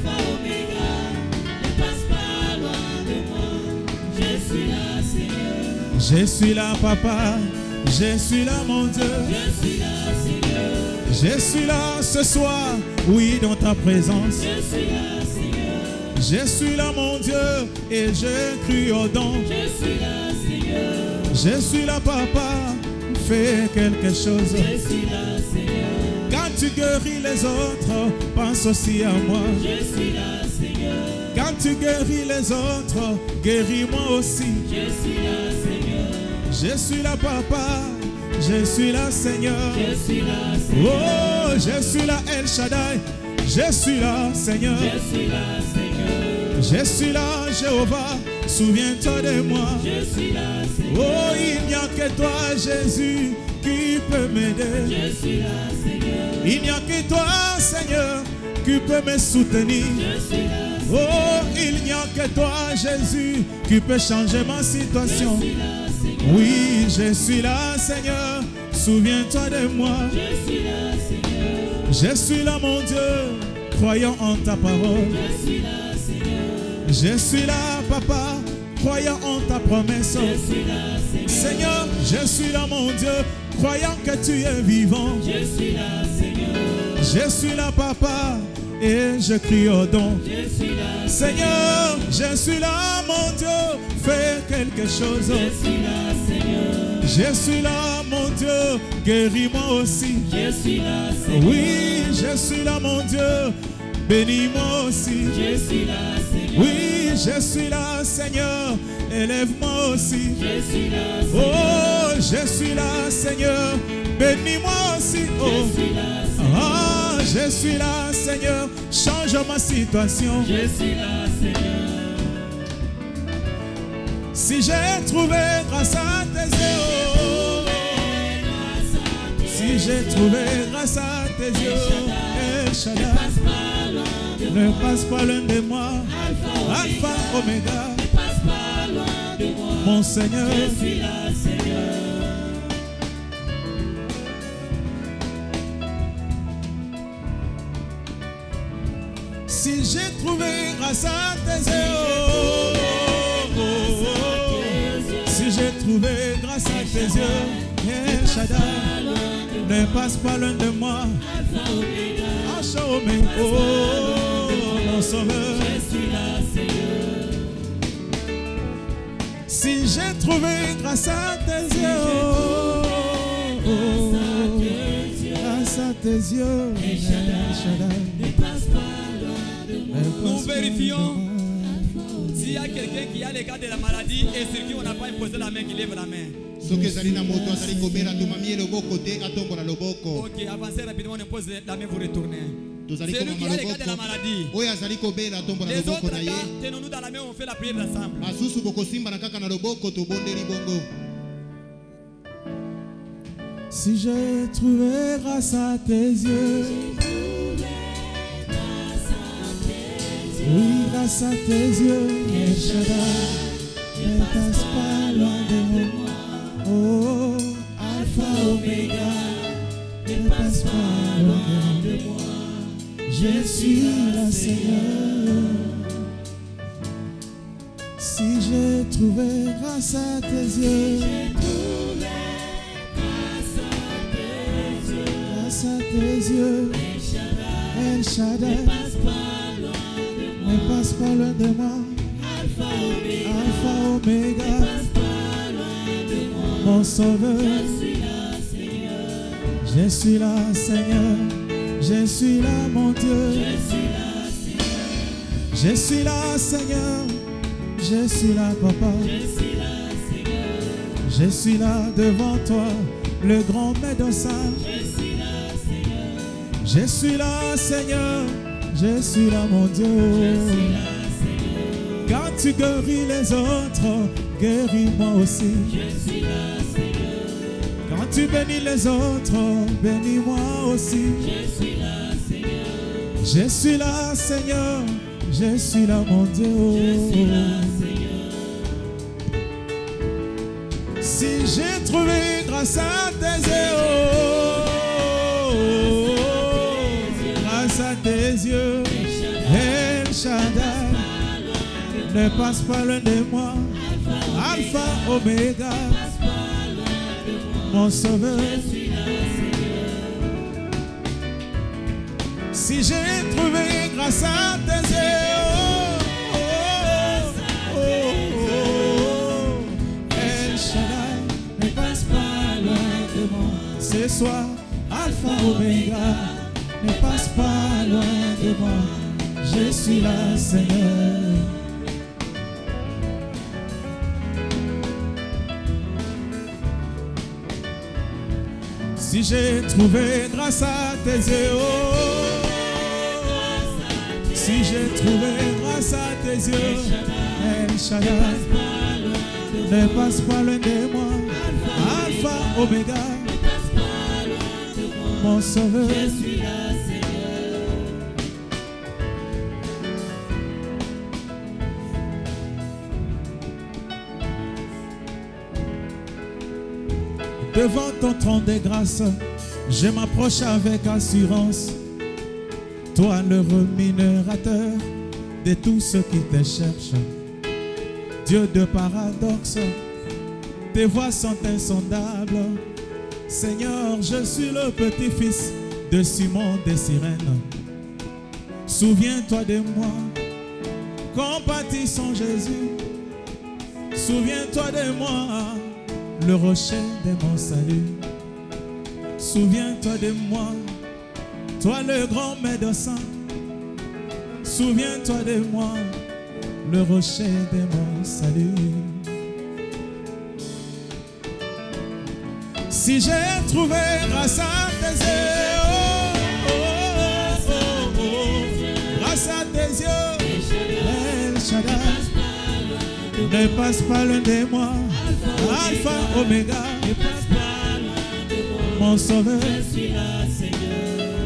je suis là, Papa, je suis là, mon Dieu. Je suis là, Seigneur. Je suis là ce soir, oui, dans ta présence. Je suis là, Seigneur. Je suis là, mon Dieu, et je crie au don. Je suis là, Seigneur. Je suis là, Papa, fais quelque chose. Je suis là, Seigneur. Quand tu guéris les autres, pense aussi à moi. Je suis là, Seigneur. Quand tu guéris les autres, guéris-moi aussi. Je suis là, Seigneur. Je suis là, Papa, je suis là, Seigneur. Je suis là, Seigneur. Oh, je suis là, El Shaddai. Je suis là, Seigneur. Je suis là, Seigneur. Je suis là, Jéhovah. Souviens-toi de moi. Je suis là, Seigneur. Oh, il n'y a que toi, Jésus, qui peut m'aider. Je suis là, Seigneur. Il n'y a que toi, Seigneur, qui peut me soutenir. Je suis là, Seigneur. Oh, il n'y a que toi, Jésus, qui peut changer ma situation. Je suis là, Seigneur. Oui, je suis là, Seigneur. Souviens-toi de moi. Je suis là, Seigneur. Je suis là, mon Dieu, croyant en ta parole. Je suis là, Seigneur. Je suis là, Papa, croyant en ta promesse. Je suis là, Seigneur. Seigneur, je suis là, mon Dieu, croyant que tu es vivant. Je suis là, Seigneur. Je suis là, Papa, et je crie au don. Je suis là, Seigneur, je suis là, mon Dieu, fais quelque chose. Je suis là, Seigneur. Je suis là, mon Dieu, guéris-moi aussi. Je suis là, Seigneur. Oui, je suis là, mon Dieu, bénis-moi aussi. Je suis là, Seigneur. Oui, je suis là, Seigneur, élève-moi aussi. Je suis là, Seigneur. Oh, je suis là, Seigneur, bénis-moi aussi. Oh. Je suis là, Seigneur. Ah, je suis là, Seigneur, change ma situation. Je suis là, Seigneur. Si j'ai trouvé grâce à tes yeux, si j'ai trouvé grâce à tes yeux, El Shaddai, ne passe pas loin de moi, Alpha, Omega, Ne passe pas loin de moi. mon Seigneur. Je suis là, Seigneur. Si j'ai trouvé grâce à tes yeux, si j'ai trouvé grâce à tes yeux, El Shaddai, ne passe pas loin de moi, Alpha Omega, oh, mon sauveur. Je suis là, Seigneur. Si j'ai trouvé grâce à tes yeux, oh, grâce à tes yeux, El Shaddai, Ne passe pas loin de moi. Nous vérifions s'il y a quelqu'un qui a les cas de la maladie et sur qui on n'a pas imposé la main, qui lève la main. soki ezali na moto azali kobela tomami ye loboko te atombola loboko. Ok, avancez rapidement, on impose la main, vous retournez. Tozali Celui qui a komama les cas de la loboko maladie. oyo azali kobela atombola Les loboko autres na ye. cas, tenons-nous dans la main, on fait la prière ensemble. basusu bokosimbana kaka na loboko tobondeli bongo. si j'ai trouvé grâce à tes yeux, oui, grâce à tes yeux, El Shaddai, ne passe pas loin de moi. Oh, Alpha, Omega, ne passe pas loin de moi. Je suis là, Seigneur. Si j'ai trouvé grâce à tes yeux, grâce à tes yeux, El Shaddai, ne passe pas loin de moi. Alpha, Omega, mon sauveur. Je suis là, Seigneur. Je suis là, mon Dieu. Je suis là, Seigneur. Je suis là, Papa. Je suis là devant toi, le grand médecin. Je suis là, Seigneur. Je suis là, mon Dieu. Quand tu guéris les autres, guéris-moi aussi. Quand tu bénis les autres, bénis-moi aussi. Je suis là, Seigneur. Je suis là, mon Dieu. Si j'ai trouvé grâce à tes yeux, grâce à tes yeux, El Shaddai, ne passe pas loin de moi. Alpha, Omega, mon sauveur. Si j'ai trouvé grâce à tes yeux, oh, oh, oh, oh, El Shaddai, ne passe pas loin de moi. Ce soir, Alpha, Omega, ne passe pas loin de moi. Je suis là, Seigneur. Si j'ai trouvé grâce à tes yeux, oh, si j'ai trouvé grâce à tes yeux, El Shaddai, ne passe pas loin de moi. Alpha, Omega, mon sauveur. Devant ton trône de grâce, je m'approche avec assurance. Toi le rémunérateur de tous ceux qui te cherchent. Dieu de paradoxe, tes voies sont insondables. Seigneur, je suis le petit-fils de Simon des Sirènes. Souviens-toi de moi, compatissons Jésus. Souviens-toi de moi, le rocher de mon salut. Souviens-toi de moi, toi le grand médecin. Souviens-toi de moi, le rocher de mon salut. Si j'ai trouvé grâce à tes yeux, oh, oh, oh, oh, grâce à tes yeux, El Shaddai, ne passe pas loin de moi, Alpha, Omega, ne passe pas loin de moi, mon sauveur, je suis là, Seigneur.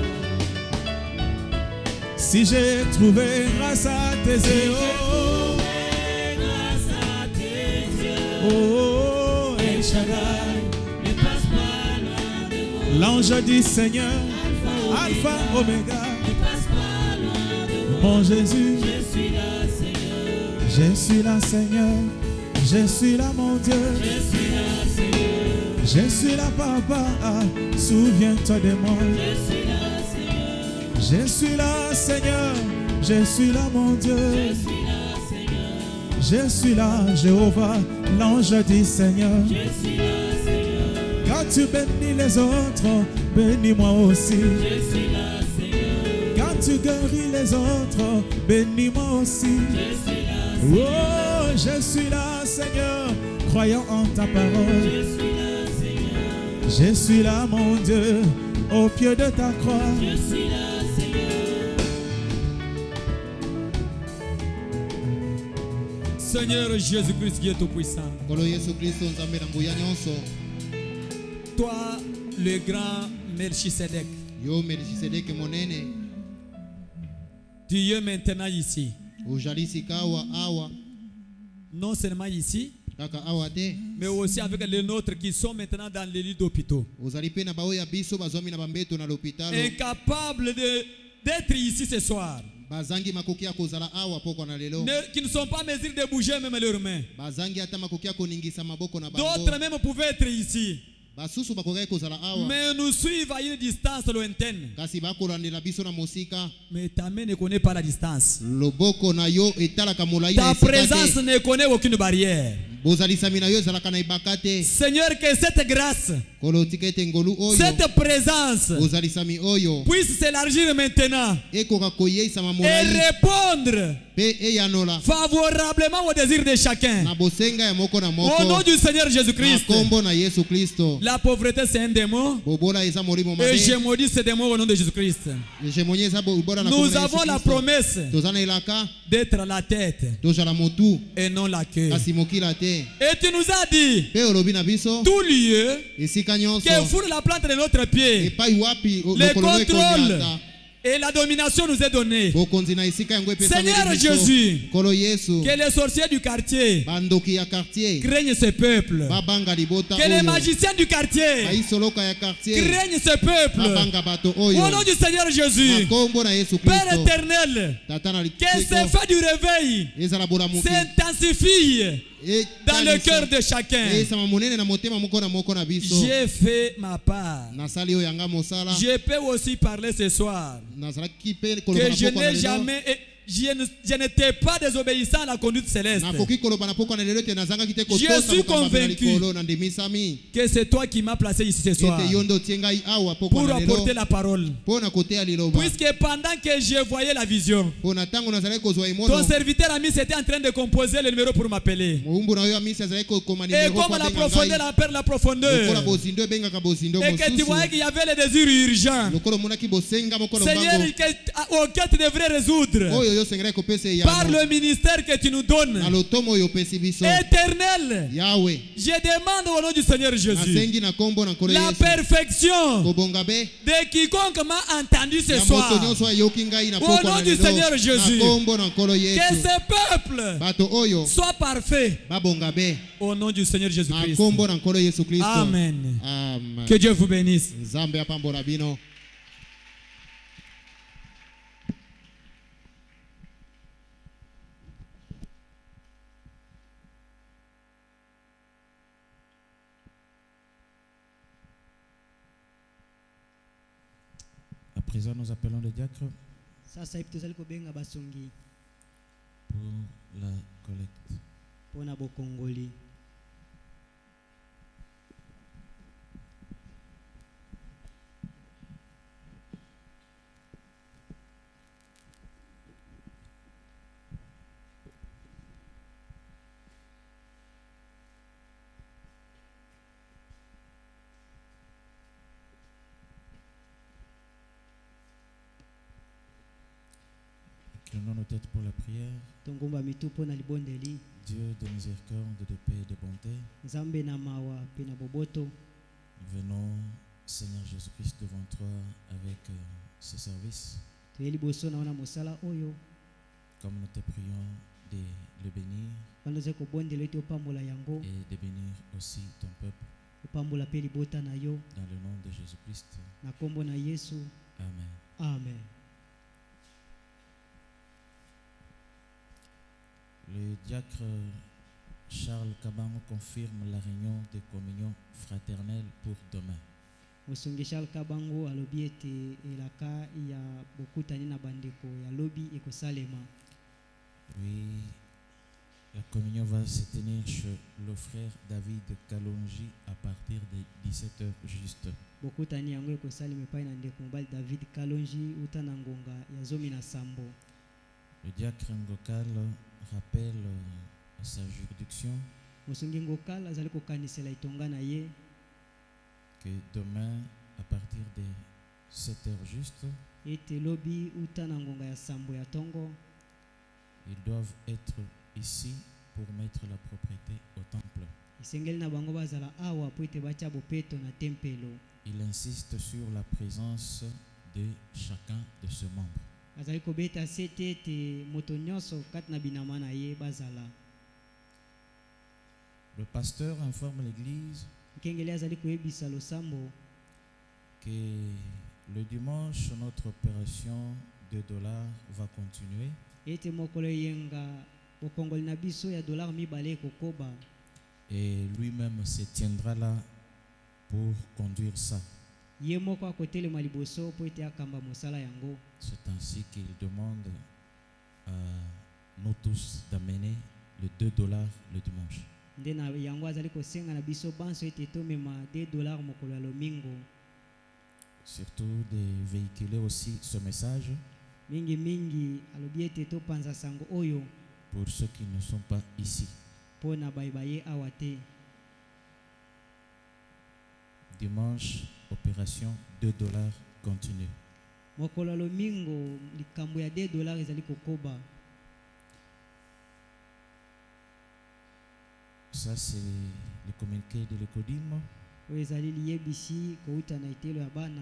Si j'ai trouvé grâce à tes yeux, oh, grâce à tes yeux, oh, El Shaddai, ne passe pas loin de moi, l'ange du Seigneur, Alpha, Alpha Omega, ne passe pas loin de moi, mon Jésus, je suis là, Seigneur, je suis là, Seigneur, je suis là, mon Dieu, je suis là, Seigneur, je suis là, Papa, ah, souviens-toi de moi, je suis là, Seigneur, je suis là, Seigneur, je suis là, mon Dieu, je suis là, Seigneur, je suis là, Jéhovah, l'ange du Seigneur, je suis là, Seigneur, quand tu bénis les autres, bénis-moi aussi, je suis là, Seigneur, quand tu guéris les autres, bénis-moi aussi, je suis là, oh, je suis là, Seigneur, croyant en ta parole, je suis là, Seigneur, je suis là, mon Dieu, au pied de ta croix, je suis là, Seigneur Jésus-Christ, Dieu Tout-Puissant. Toi, le grand Melchisedec, tu es maintenant ici. Non seulement ici, mais aussi avec les nôtres qui sont maintenant dans les lits d'hôpitaux. Incapables d'être ici ce soir. Ne, qui ne sont pas en mesure de bouger même leurs mains. D'autres même pouvaient être ici, mais nous suivent à une distance lointaine. Mais ta main ne connaît pas la distance. Ta présence ne connaît aucune barrière. Seigneur, que cette grâce, cette présence puisse s'élargir maintenant et répondre favorablement au désir de chacun. Au nom du Seigneur Jésus-Christ. La pauvreté c'est un démon et je maudis ce démon au nom de Jésus-Christ. Nous avons la promesse d'être la tête et non la queue. Et tu nous as dit tout lieu que foule la plante de notre pied, le contrôle et la domination nous est donnée. Seigneur Jésus, que les sorciers du quartier craignent ce peuple, que les magiciens du quartier craignent ce peuple. Au nom du Seigneur Jésus, Père éternel, que ce feu du réveil s'intensifie dans le cœur de chacun. J'ai fait ma part. Je peux aussi parler ce soir que je n'ai jamais... Je n'étais pas désobéissant à la conduite céleste. Je suis convaincu que c'est toi qui m'as placé ici ce soir pour apporter la parole. Puisque pendant que je voyais la vision, ton serviteur ami s'était en train de composer le numéro pour m'appeler. Et comme la profondeur appelle la profondeur, et que tu voyais qu'il y avait les désirs urgents, Seigneur, auquel tu devrais résoudre par le ministère que tu nous donnes, éternel, je demande au nom du Seigneur Jésus la perfection de quiconque m'a entendu ce soir. Au nom du Seigneur Jésus, que ce peuple soit parfait. Au nom du Seigneur Jésus-Christ. Amen. Que Dieu vous bénisse. À présent, nous appelons le diacre pour la collecte. Inclinons nos têtes pour la prière. tongomba mitu pona libondeli. Dieu de miséricorde, de paix et de bonté, nzambe na mawa pe na boboto, nous venons, Seigneur Jésus-Christ, devant toi avec euh, ce service. toyeli boso na wana mosala oyo, Comme nous te prions de le bénir wana ze kobondela ete opambola yango, et de bénir aussi ton peuple. opambola pe libota na yo, Dans le nom de Jésus-Christ. na kombo na Yesu, Amen. amen. Le diacre Charles Kabango confirme la réunion de communion fraternelle pour demain. Mosungi Charles Kabango alobi ete elaka ya bokutani na bandeko ya lobi ekosalema. Oui, la communion va se tenir chez le frère David Kalonji à partir de dix-sept heures juste. Bokutani yango ekosalema epai na ndeko mobali David Kalonji uta na ngonga ya zomi na sambo. Le diacre Ngokal rappelle euh, sa juridiction Mosungi Ngokal azali kokanisela itonga na ye que demain, à partir de sept heures juste, ete lobi uta na ngonga ya sambo ya tongo ils doivent être ici pour mettre la propriété au temple. isengeli na bango bazala awa po ete batya bopeto na tempelo. Il insiste sur la présence de chacun de ses membres. Azali kobeta sete ete moto nyonso kati na binama na ye bazala. Le pasteur informe l'église Nkengeli azali koyebisa losambo que le dimanche, notre opération de dollars va continuer ete mokolo yenga bokongoli na biso ya dollar mibale kokoba, et lui-même se tiendra là pour conduire ça. ye moko akotelema liboso po ete akamba mosala yango. C'est ainsi qu'il demande à nous tous d'amener les deux dollars le dimanche. Nde na yango azali kosenga na biso banso ete tomema deux dollars mokolo ya lomingo. Surtout de véhiculer aussi ce message Mingi mingi alobi ete topanza sango oyo pour ceux qui ne sont pas ici. po na bayeba ye awa te. Dimanche, opération deux dollars continue. Mokolo ya lomingo likambo ya deux dollars ezali kokoba. Ça, c'est le communiqué de l'Ecodim. Oyo ezali liyebisi kouta na etelo ya bana.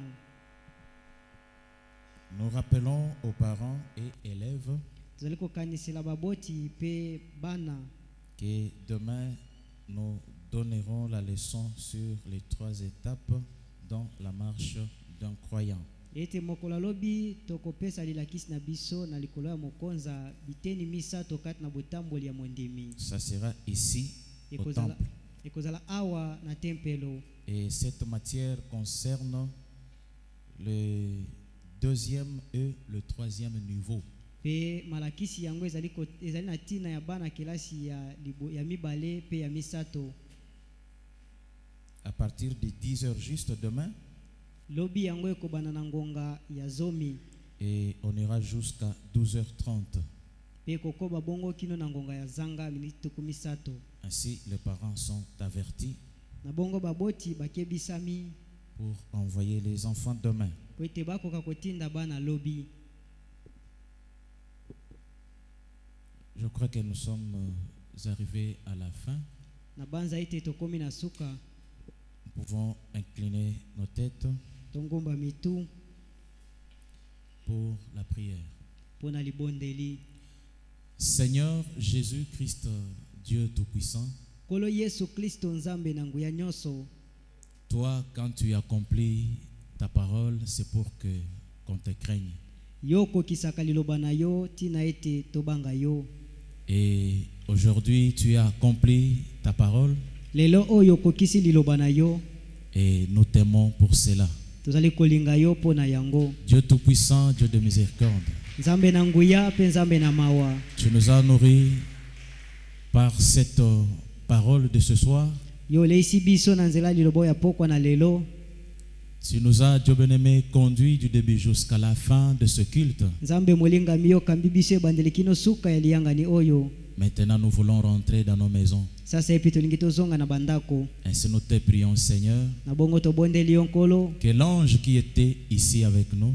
Nous rappelons aux parents et élèves Tozali kokanisela baboti pe bana que demain, nous donnerons la leçon sur les trois étapes dans la marche d'un croyant. ete mokolo alobi tokopesa lilakisi na biso na likolo ya mokonza biteni misato kati na botamboli ya mondimi. Ça sera ici, au Ekozala, temple. ekozala awa na tempelo. Et cette matière concerne le deuxième et le troisième niveau. Pe malakisi yango ezali, ko, ezali na tina ya bana kelasi ya, libo, ya mibale pe ya misato. À partir de dix heures juste demain, Lobi yango ekobana na ngonga ya zomi. et on ira jusqu'à douze heures trente. Pe kokoba bongo kino na ngonga ya zanga miniti tuku misato. Ainsi, les parents sont avertis Na bongo baboti bakebisami pour envoyer les enfants demain. po ete bakoka kotinda bana lobi. Je crois que nous sommes euh, arrivés à la fin. Na banza ete tokomi na suka. Nous pouvons incliner nos têtes Tongomba mitu pour la prière. pona libondeli. Seigneur Jésus-Christ, Dieu Tout-Puissant, Kolo Yesu Kristo nzambe na nguya nyonso. toi, quand tu accomplis ta parole, c'est pour que qu'on te craigne. Yo kokisaka liloba na yo tina ete tobanga yo. Et aujourd'hui, tu as accompli ta parole Lelo oyo kokisi liloba na yo. et nous t'aimons pour cela. Tozali kolinga yo pona yango. Dieu Tout-Puissant, Dieu de miséricorde, Nzambe na nguya pe nzambe na mawa. tu nous as nourris par cette euh, parole de ce soir. Yo leisi biso na nzela lilobo ya pokwa na lelo. Tu nous as, Dieu bien-aimé, conduit du début jusqu'à la fin de ce culte. Nzambe molinga miyo kambi biso ebandeli kino suka ya liyangani oyo. Maintenant, nous voulons rentrer dans nos maisons. Ainsi nous te prions, Seigneur, que l'ange qui était ici avec nous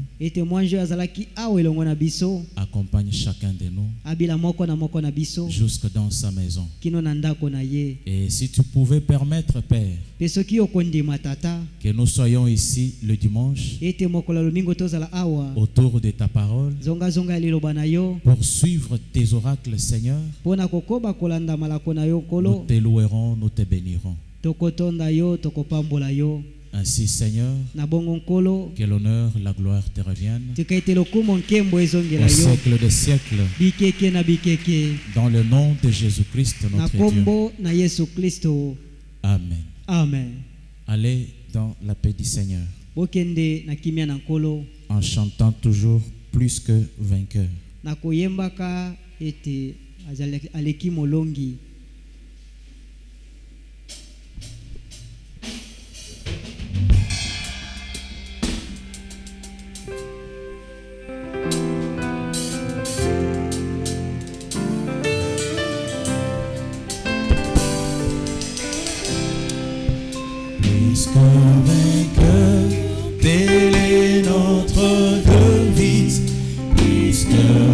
accompagne chacun de nous jusque dans sa maison. Et si tu pouvais permettre, Père, que nous soyons ici le dimanche autour de ta parole pour suivre tes oracles, Seigneur, nous te louerons, nous te bénirons. Ainsi, Seigneur, que l'honneur, la gloire te reviennent au siècle des siècles, dans le nom de Jésus-Christ, notre Dieu. Amen. Amen. Allez dans la paix du Seigneur, en chantant toujours plus que vainqueur. Plus que vainqueur, telle est notre devise. Plus que